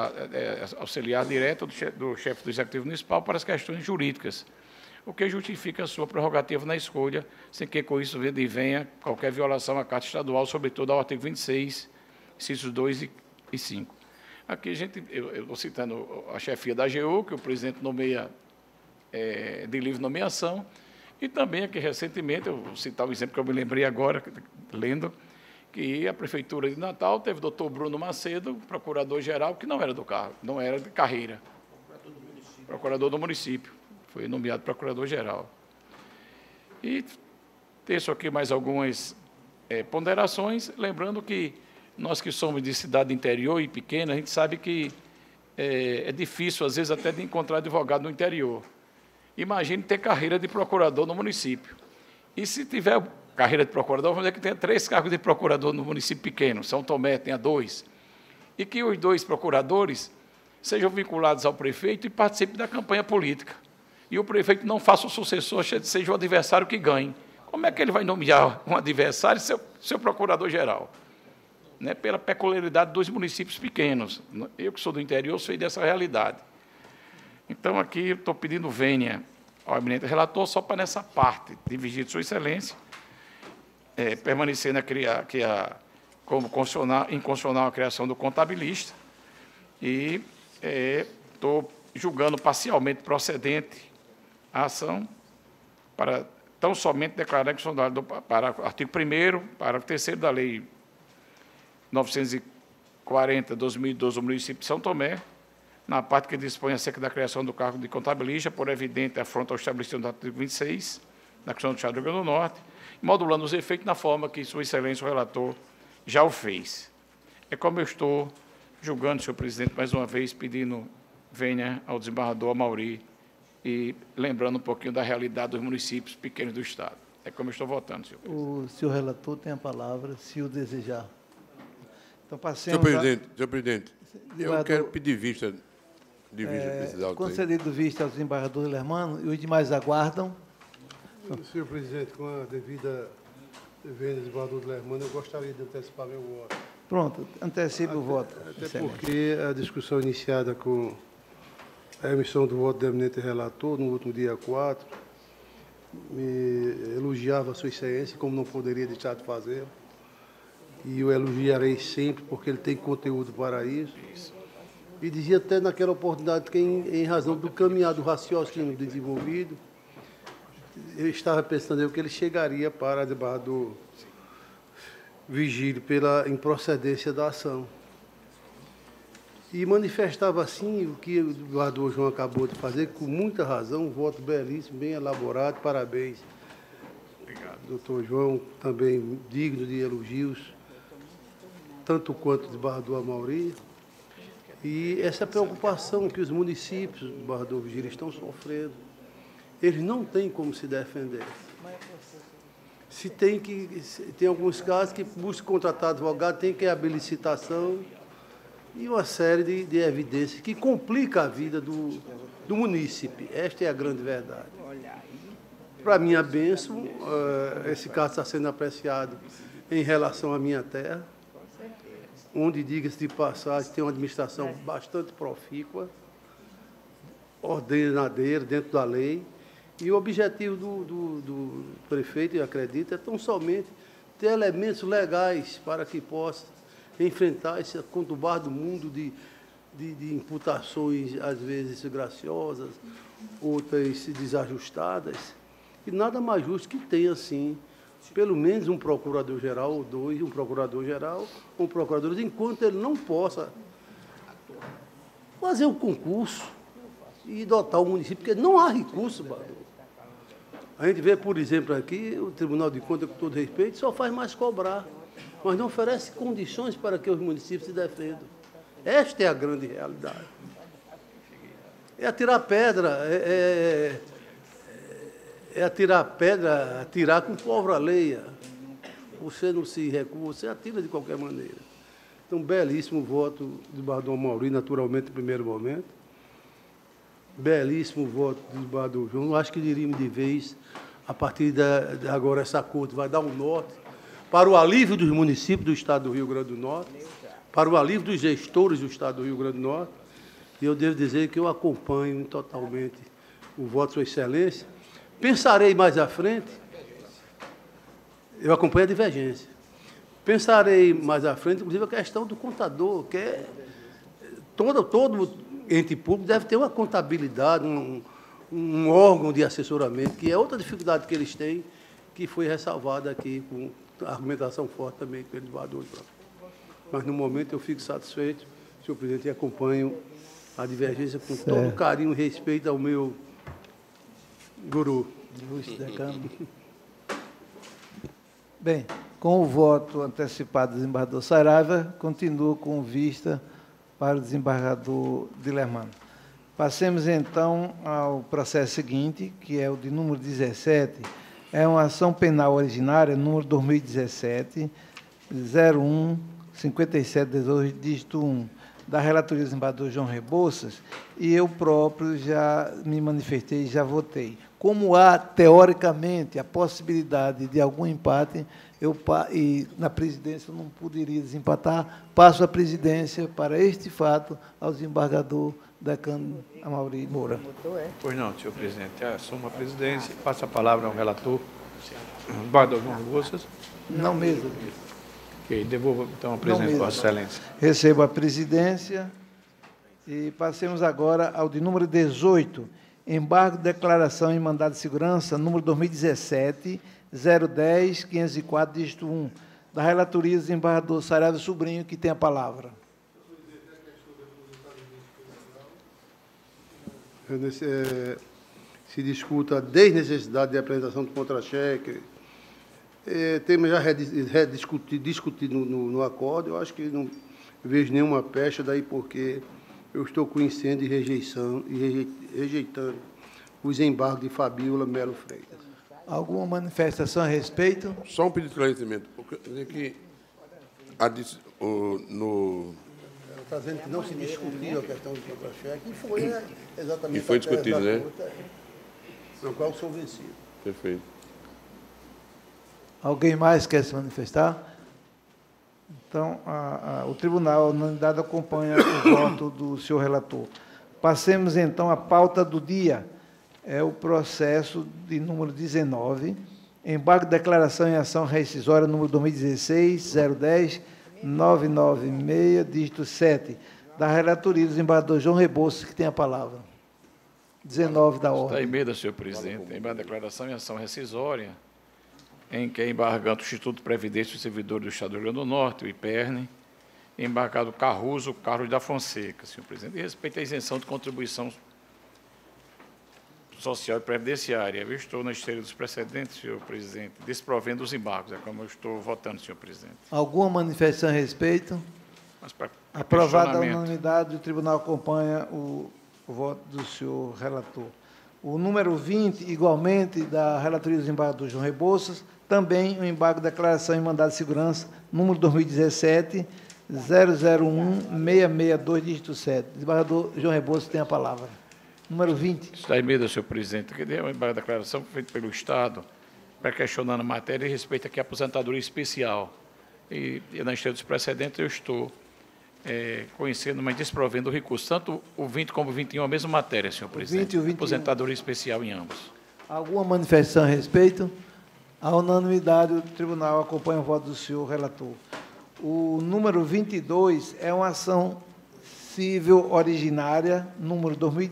do chefe do Executivo Municipal para as questões jurídicas, o que justifica a sua prerrogativa na escolha, sem que com isso venha qualquer violação à Carta Estadual, sobretudo ao artigo 26, incisos 2 e 5. Aqui eu estou citando a chefia da AGU, que o presidente nomeia de livre nomeação, e também aqui recentemente, eu vou citar um exemplo que eu me lembrei agora, lendo, que a Prefeitura de Natal teve o doutor Bruno Macedo, procurador-geral, que não era do cargo, não era de carreira. Procurador do município. Foi nomeado procurador-geral. E texto aqui mais algumas ponderações, lembrando que nós que somos de cidade interior e pequena, a gente sabe que é difícil, às vezes, até de encontrar advogado no interior. Imagine ter carreira de procurador no município. E se tiver carreira de procurador, vamos dizer que tenha 3 cargos de procurador no município pequeno, São Tomé tenha 2, e que os 2 procuradores sejam vinculados ao prefeito e participem da campanha política. E o prefeito não faça o sucessor, seja o adversário que ganhe. Como é que ele vai nomear um adversário seu procurador-geral? Né? Pela peculiaridade dos municípios pequenos. Eu, que sou do interior, sei dessa realidade. Então, aqui, estou pedindo vênia ao eminente relator, só para nessa parte, dividir de Sua Excelência, permanecendo como inconstitucional a criação do contabilista, e estou julgando parcialmente procedente a ação para tão somente declarar inconstitucional para o artigo 1º, parágrafo 3º da Lei 940/2012 do município de São Tomé, na parte que dispõe acerca da criação do cargo de contabilista, por evidente afronta ao estabelecimento do artigo 26 da Constituição do Estado do Rio Grande do Norte, modulando os efeitos na forma que Sua Excelência, o relator, já o fez. É como eu estou julgando, senhor presidente, mais uma vez pedindo venha ao desembargador Amaury e lembrando um pouquinho da realidade dos municípios pequenos do Estado. É como eu estou votando, senhor presidente. O senhor relator tem a palavra, se o desejar. Então, passemos Senhor presidente, eu quero pedir vista desses autos. Concedido vista ao desembargador Lermano, e os demais aguardam. Senhor presidente, com a devida vênia do desembargador Lermano, eu gostaria de antecipar meu voto. Pronto, antecipe o voto. Até porque a discussão iniciada com a emissão do voto do eminente relator, no último dia 4, me elogiava a sua excelência, como não poderia deixar de fazer. E eu elogiarei sempre, porque ele tem conteúdo para isso. E dizia até naquela oportunidade que, em razão do caminhar do raciocínio desenvolvido, eu estava pensando que ele chegaria para desembargador Vigílio pela improcedência da ação. E manifestava assim o que o desembargador João acabou de fazer, com muita razão, um voto belíssimo, bem elaborado, parabéns. Obrigado. Doutor João, também digno de elogios, tanto quanto o desembargador Amaury. E essa preocupação que os municípios do desembargador Vigílio estão sofrendo, eles não têm como se defender. Tem alguns casos que busca contratar advogado, tem que ir à licitação e uma série de evidências que complica a vida do munícipe. Esta é a grande verdade. Para minha bênção, esse caso está sendo apreciado em relação à minha terra, onde, diga-se de passagem, tem uma administração bastante profícua, ordenadeira, dentro da lei. E o objetivo do prefeito, eu acredito, é tão somente ter elementos legais para que possa enfrentar esse conturbado mundo de imputações, às vezes graciosas, outras desajustadas. E nada mais justo que tenha, assim, pelo menos um procurador-geral ou dois, um procurador-geral, um procurador, enquanto ele não possa fazer o concurso e dotar o município, porque não há recurso, Badu. A gente vê, por exemplo, aqui, o Tribunal de Contas, com todo respeito, só faz mais cobrar, mas não oferece condições para que os municípios se defendam. Esta é a grande realidade. É atirar pedra, é atirar pedra, atirar com pólvora alheia. Você não se recua, você atira de qualquer maneira. Então, belíssimo voto do desembargador Amaury, naturalmente, no primeiro momento. Belíssimo voto do desembargador João. Acho que diríamos de vez, a partir de agora, essa corte vai dar um norte para o alívio dos municípios do Estado do Rio Grande do Norte, para o alívio dos gestores do Estado do Rio Grande do Norte. E eu devo dizer que eu acompanho totalmente o voto de Sua Excelência. Pensarei mais à frente, eu acompanho a divergência. Pensarei mais à frente, inclusive, a questão do contador, que é todo ente público deve ter uma contabilidade, um órgão de assessoramento, que é outra dificuldade que eles têm, que foi ressalvada aqui com argumentação forte também pelo desembargador. Mas, no momento, eu fico satisfeito, senhor presidente, e acompanho a divergência com todo carinho e respeito ao meu guru. Bem, com o voto antecipado do desembargador Saraiva, continuo com vista para o desembargador Dilermano. Passemos, então, ao processo seguinte, que é o de número 17. É uma ação penal originária, número 2017, 01-5718, dígito 1, da relatoria do desembargador João Rebouças, e eu próprio já me manifestei e já votei. Como há, teoricamente, a possibilidade de algum empate, e na presidência eu não poderia desempatar, passo a presidência para este fato ao desembargador decano Amaury Moura. Pois não, senhor presidente. Assumo a presidência e passo a palavra ao relator, desembargador João Rebouças. Não mesmo. Ok, devolvo então a presidência de Vossa Excelência. Recebo a presidência e passemos agora ao de número 18, embargo de declaração em mandado de segurança, número 2017, 010-504, dígito 1, da relatoria do desembargador Saraiva Sobrinho, que tem a palavra. Se discuta a desnecessidade de apresentação do contra-cheque, tema já discutido no acordo. Eu acho que vejo nenhuma pecha, daí porque eu estou conhecendo e rejeitando os embargos de Fabíola Melo Freitas. Alguma manifestação a respeito? Só um pedido de esclarecimento. Que no... Ela está dizendo que não se discutiu a questão do contra-cheque, e foi exatamente... E foi discutido, né? No qual sou vencido. Perfeito. Alguém mais quer se manifestar? Então, o tribunal, a unanimidade, acompanha o voto do senhor relator. Passemos, então, à pauta do dia. É o processo de número 19, embargo de declaração em ação rescisória número 2016-010-996, dígito 7, da relatoria do desembargador João Rebouças, que tem a palavra. 19 da ordem. Está em emenda, senhor presidente. Embargo de declaração em ação rescisória, em que é embargado o Instituto de Previdência dos Servidores do Estado do Rio Grande do Norte, o IPERN, embargado Carruso Carlos da Fonseca, senhor presidente, e respeito à isenção de contribuição social e previdenciária. Eu estou na esteira dos precedentes, senhor presidente, desprovendo os embargos. É como eu estou votando, senhor presidente. Alguma manifestação a respeito? Aprovada a unanimidade, o tribunal acompanha o voto do senhor relator. O número 20, igualmente, da relatoria do desembargador João Rebouças, também o embargo de declaração em mandado de segurança, número 2017-001-662, dígito 7. Desembargador João Rebouças tem a palavra. Número 20. Está em emenda, senhor presidente. Que é uma embargo de declaração feita pelo Estado para questionar a matéria e respeito aqui à aposentadoria especial. E na esteira dos precedentes eu estou conhecendo, mas desprovendo o recurso. Tanto o 20 como o 21, a mesma matéria, senhor presidente. 20 e o 21. Aposentadoria especial em ambos. Alguma manifestação a respeito? A unanimidade, o tribunal acompanha o voto do senhor relator. O número 22 é uma ação civil originária, número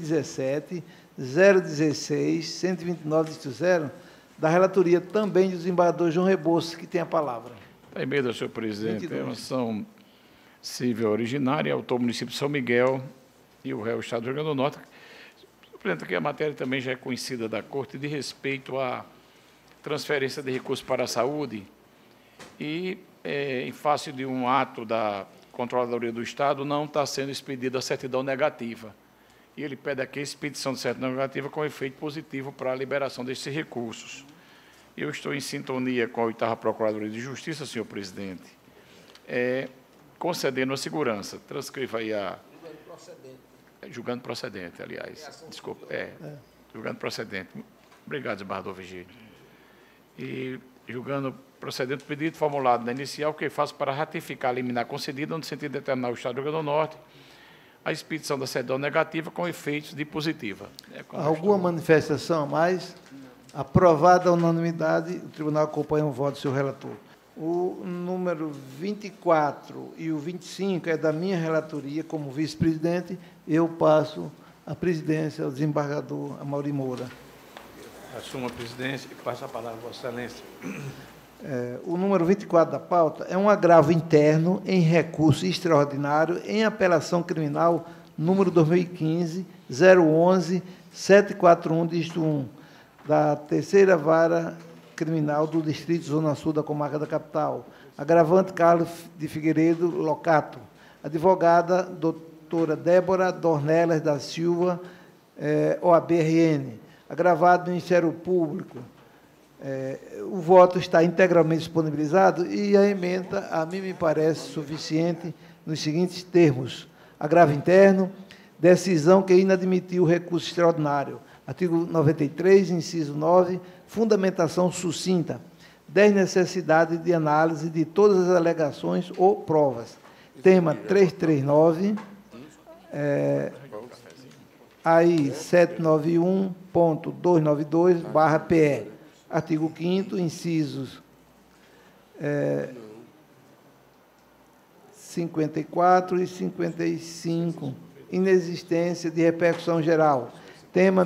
2017-016-129-0, da relatoria também do desembargador João Rebouças, que tem a palavra. Está em emenda, senhor presidente. 22. É uma ação civil originária, autor município de São Miguel e o réu Estado do Rio Grande do Norte. Portanto, que a matéria também já é conhecida da Corte de respeito à transferência de recursos para a saúde e, em face de um ato da Controladoria do Estado, não está sendo expedida a certidão negativa. E ele pede aqui a expedição de certidão negativa com efeito positivo para a liberação desses recursos. Eu estou em sintonia com a 8ª Procuradoria de Justiça, senhor presidente, concedendo a segurança. Transcreva aí a... Julgando procedente, aliás. Desculpa. Julgando procedente. Obrigado, desembargador Vigílio. E julgando procedente o pedido formulado na inicial, que faço para ratificar a liminar concedida no sentido de determinar o Estado do Rio Grande do Norte a expedição da certidão negativa com efeitos de positiva. Alguma manifestação a mais? Aprovada a unanimidade, o tribunal acompanha o voto do senhor relator. O número 24 e o 25 é da minha relatoria como vice-presidente. Eu passo a presidência ao desembargador Amaury Moura. Assumo a presidência e passo a palavra a Vossa Excelência. O número 24 da pauta é um agravo interno em recurso extraordinário em apelação criminal número 2015-011-741, dígito 1, da Terceira Vara Criminal do Distrito Zona Sul da Comarca da Capital. Agravante Carlos de Figueiredo Locato. Advogada doutora Débora Dornelas da Silva, OAB-RN. Agravado Ministério Público. O voto está integralmente disponibilizado e a emenda, a mim me parece suficiente nos seguintes termos. Agravo interno, decisão que inadmitiu o recurso extraordinário. Artigo 93, inciso 9, fundamentação sucinta, desnecessidade de análise de todas as alegações ou provas. Tema 339, AI 791.292/PE. Artigo 5º, incisos 54 e 55, inexistência de repercussão geral. Tema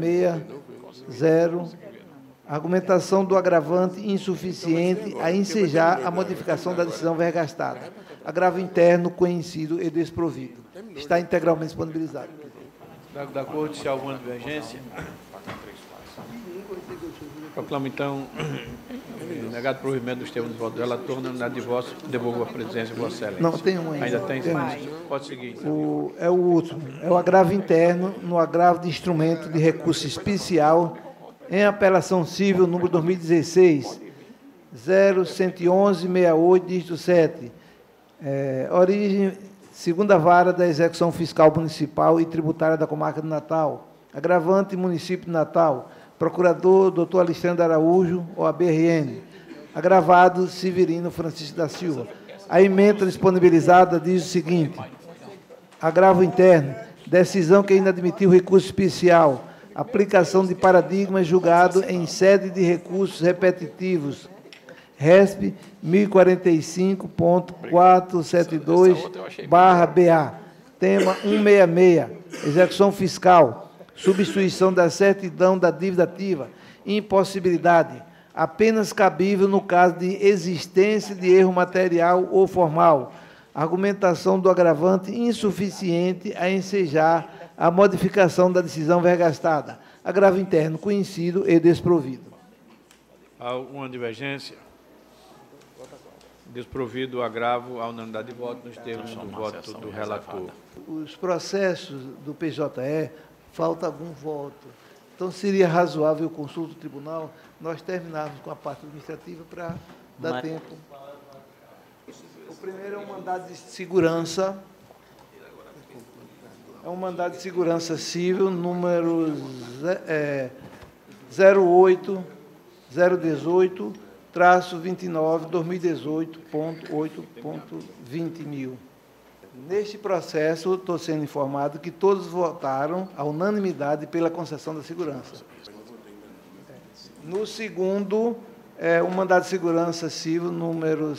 660, argumentação do agravante insuficiente a ensejar a modificação da decisão vergastada. Agravo interno conhecido e desprovido. Está integralmente disponibilizado. Da Corte, se há alguma divergência. Proclamo, então, Negado provimento dos termos do voto do relator, na unanimidade de votos, devolvo a presidência de Vossa Excelência. Não, tem um ainda. Ainda tem? Pode seguir. É o último. É o agravo interno no agravo de instrumento de recurso especial em apelação civil número 2016, 011168, dígito 7. Origem, segunda vara da execução fiscal municipal e tributária da comarca de Natal. Agravante, município de Natal. Procurador, doutor Alexandre Araújo, OAB-RN. Agravado, Severino Francisco da Silva. A emenda disponibilizada diz o seguinte: agravo interno, decisão que inadmitiu recurso especial, aplicação de paradigma julgado em sede de recursos repetitivos, RESP 1045.472/BA, tema 166, execução fiscal, substituição da certidão da dívida ativa, impossibilidade, apenas cabível no caso de existência de erro material ou formal, argumentação do agravante insuficiente a ensejar a modificação da decisão vergastada, agravo interno conhecido e desprovido. Há alguma divergência? Desprovido o agravo, à unanimidade de voto nos termos do voto do relator. Os processos do PJE, falta algum voto. Então, seria razoável, eu consulto o tribunal, nós terminarmos com a parte administrativa para dar tempo. O primeiro é um mandado de segurança. É um mandado de segurança civil, número 08018-2018.8.20.000. Neste processo, estou sendo informado que todos votaram à unanimidade pela concessão da segurança. No segundo, o mandado de segurança civil número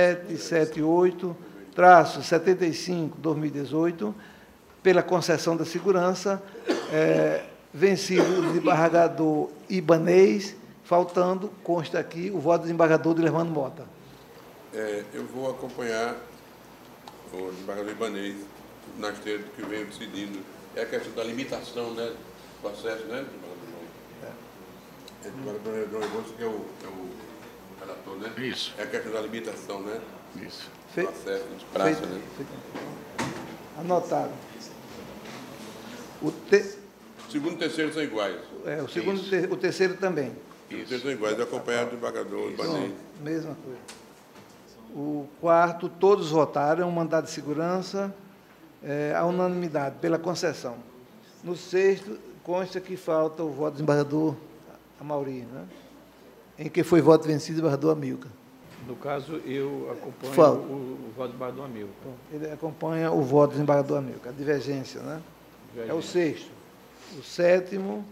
778-75-2018, pela concessão da segurança, vencido o desembargador Ibanez, faltando, consta aqui, o voto do desembargador Dilermano Mota. Eu vou acompanhar o desembargador Ibanez na esteira do que veio decidindo. É a questão da limitação, né, do processo, né, desembargador João Rebouças, que é o relator, né? Isso. É a questão da limitação, né? Isso. Do processo, dos prazos, né? Anotado. O segundo e terceiro são iguais. O segundo o terceiro também. O terceiro são iguais, acompanhado do desembargador Ibanez. Mesma coisa. O quarto, todos votaram, mandado de segurança, à unanimidade, pela concessão. No sexto, consta que falta o voto do desembargador Amaury, né? Em que foi voto vencido o desembargador Amilcar. No caso, eu acompanho o voto do desembargador Amilcar. Ele acompanha o voto do desembargador Amilcar, a divergência, né? É o sexto. O sétimo,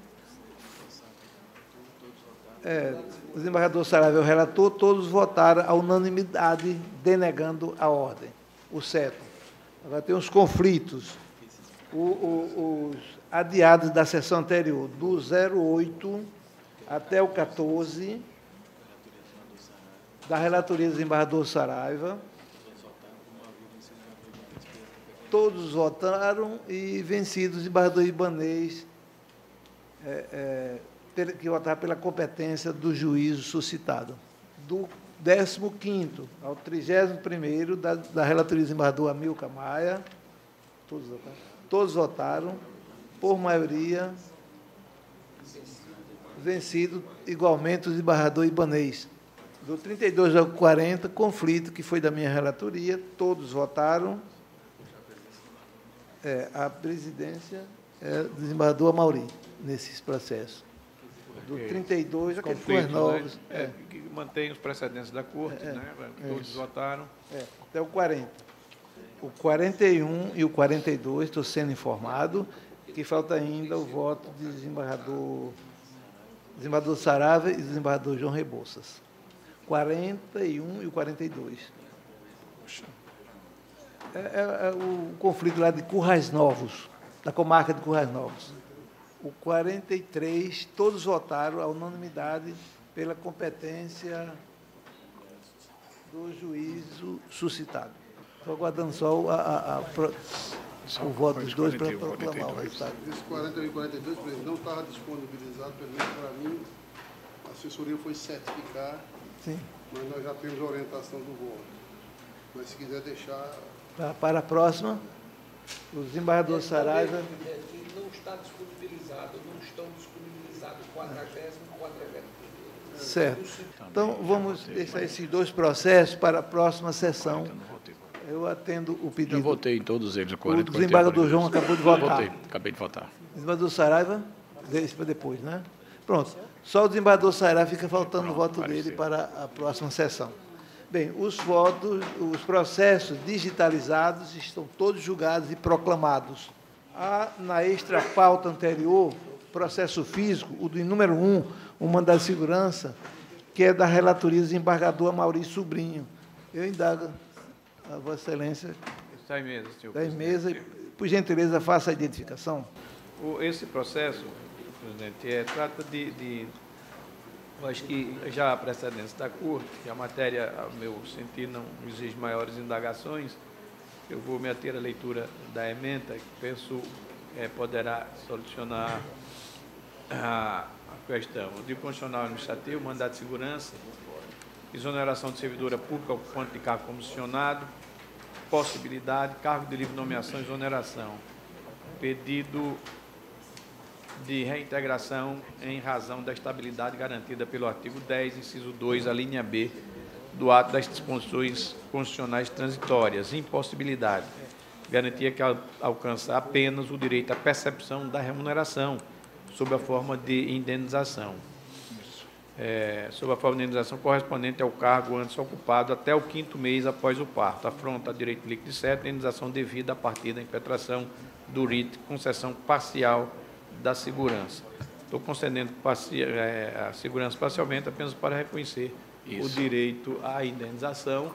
o desembargador Saraiva é o relator, todos votaram à unanimidade, denegando a ordem. O sétimo. Agora tem os conflitos. Os adiados da sessão anterior, do 08 até o 14, da relatoria do desembargador Saraiva. Todos votaram e vencidos o desembargador Ibanez, que votava pela competência do juízo suscitado. Do 15º ao 31º, da relatoria do desembargador Amilcar Maia, todos votaram, por maioria, vencido igualmente o desembargador Ibanez. Do 32 ao 40, conflito, que foi da minha relatoria, todos votaram. A presidência do desembargador Amaury, nesses processos. Do 32, aqueles com novos. Né? Que mantém os precedentes da Corte, né? Todos votaram. Até o 40. O 41 e o 42, estou sendo informado, que falta ainda o voto do desembargador Saraiva e do desembargador João Rebouças. 41 e o 42. O conflito lá de Currais Novos, da comarca de Currais Novos. O 43, todos votaram à unanimidade pela competência do juízo suscitado. Estou aguardando só o voto dos dois para proclamar o resultado. Esse 41 e 42, presidente, não estava disponibilizado, pelo menos para mim. A assessoria foi certificar Sim. Mas nós já temos a orientação do voto. Mas se quiser deixar... Para a próxima, o desembargador Saraiva... Não está disponibilizado, não estão disponibilizados o 40º e o 41º. Certo. Então, vamos deixar esses dois processos para a próxima sessão. Eu atendo o pedido. Eu votei em todos eles. O desembargador João acabou de votar. Votei, acabei de votar. Desembargador Saraiva, deixa para depois, né? Pronto. Só o desembargador Saraiva fica faltando o voto dele para a próxima sessão. Bem, os processos digitalizados estão todos julgados e proclamados. Na extra pauta anterior, processo físico, o do número 1, o mandado de segurança, que é da relatoria do desembargador Maurício Sobrinho. Eu indago a Vossa Excelência. Está em mesa, senhor presidente. Está em mesa. Por gentileza, faça a identificação. Esse processo, presidente, trata eu acho que já há precedentes da Corte, que a matéria, ao meu sentir, não exige maiores indagações. Eu vou me ater à leitura da ementa, que penso poderá solucionar a questão. O Direito Constitucional Administrativo, mandato de segurança, exoneração de servidora pública, ocupante de cargo comissionado, possibilidade, cargo de livre nomeação e exoneração. Pedido de reintegração em razão da estabilidade garantida pelo artigo 10, inciso 2, a linha B, do ato das disposições constitucionais transitórias. Impossibilidade. Garantia que alcança apenas o direito à percepção da remuneração, sob a forma de indenização. Sob a forma de indenização correspondente ao cargo antes ocupado até o 5º mês após o parto. Afronta direito líquido de certo, indenização devida a partir da impetração do RIT, concessão parcial da segurança. Estou concedendo a segurança parcialmente apenas para reconhecer o direito à indenização,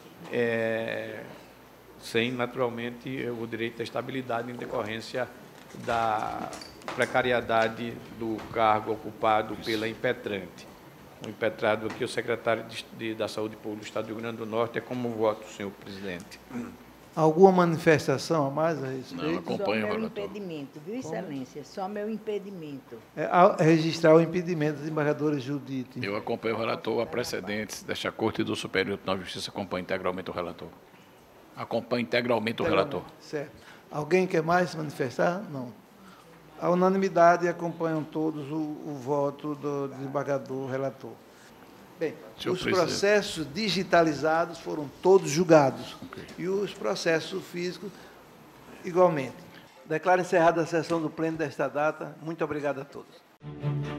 sem, naturalmente, o direito à estabilidade em decorrência da precariedade do cargo ocupado pela impetrante. O impetrado aqui, o secretário da Saúde Pública do Estado do Rio Grande do Norte, é como voto, senhor presidente. Alguma manifestação a mais a respeito? Não, acompanho o relator. Só meu impedimento, viu, Excelência? Só meu impedimento. Registrar o impedimento da desembargadora Judite. Eu acompanho o relator a precedentes desta Corte e do Superior Tribunal de Justiça, acompanho integralmente o relator. Acompanho integralmente o relator. Certo. Alguém quer mais se manifestar? Não. A unanimidade acompanham todos o voto do desembargador relator. Bem, os processos digitalizados foram todos julgados. Okay. E os processos físicos, igualmente. Declaro encerrada a sessão do Pleno desta data. Muito obrigado a todos.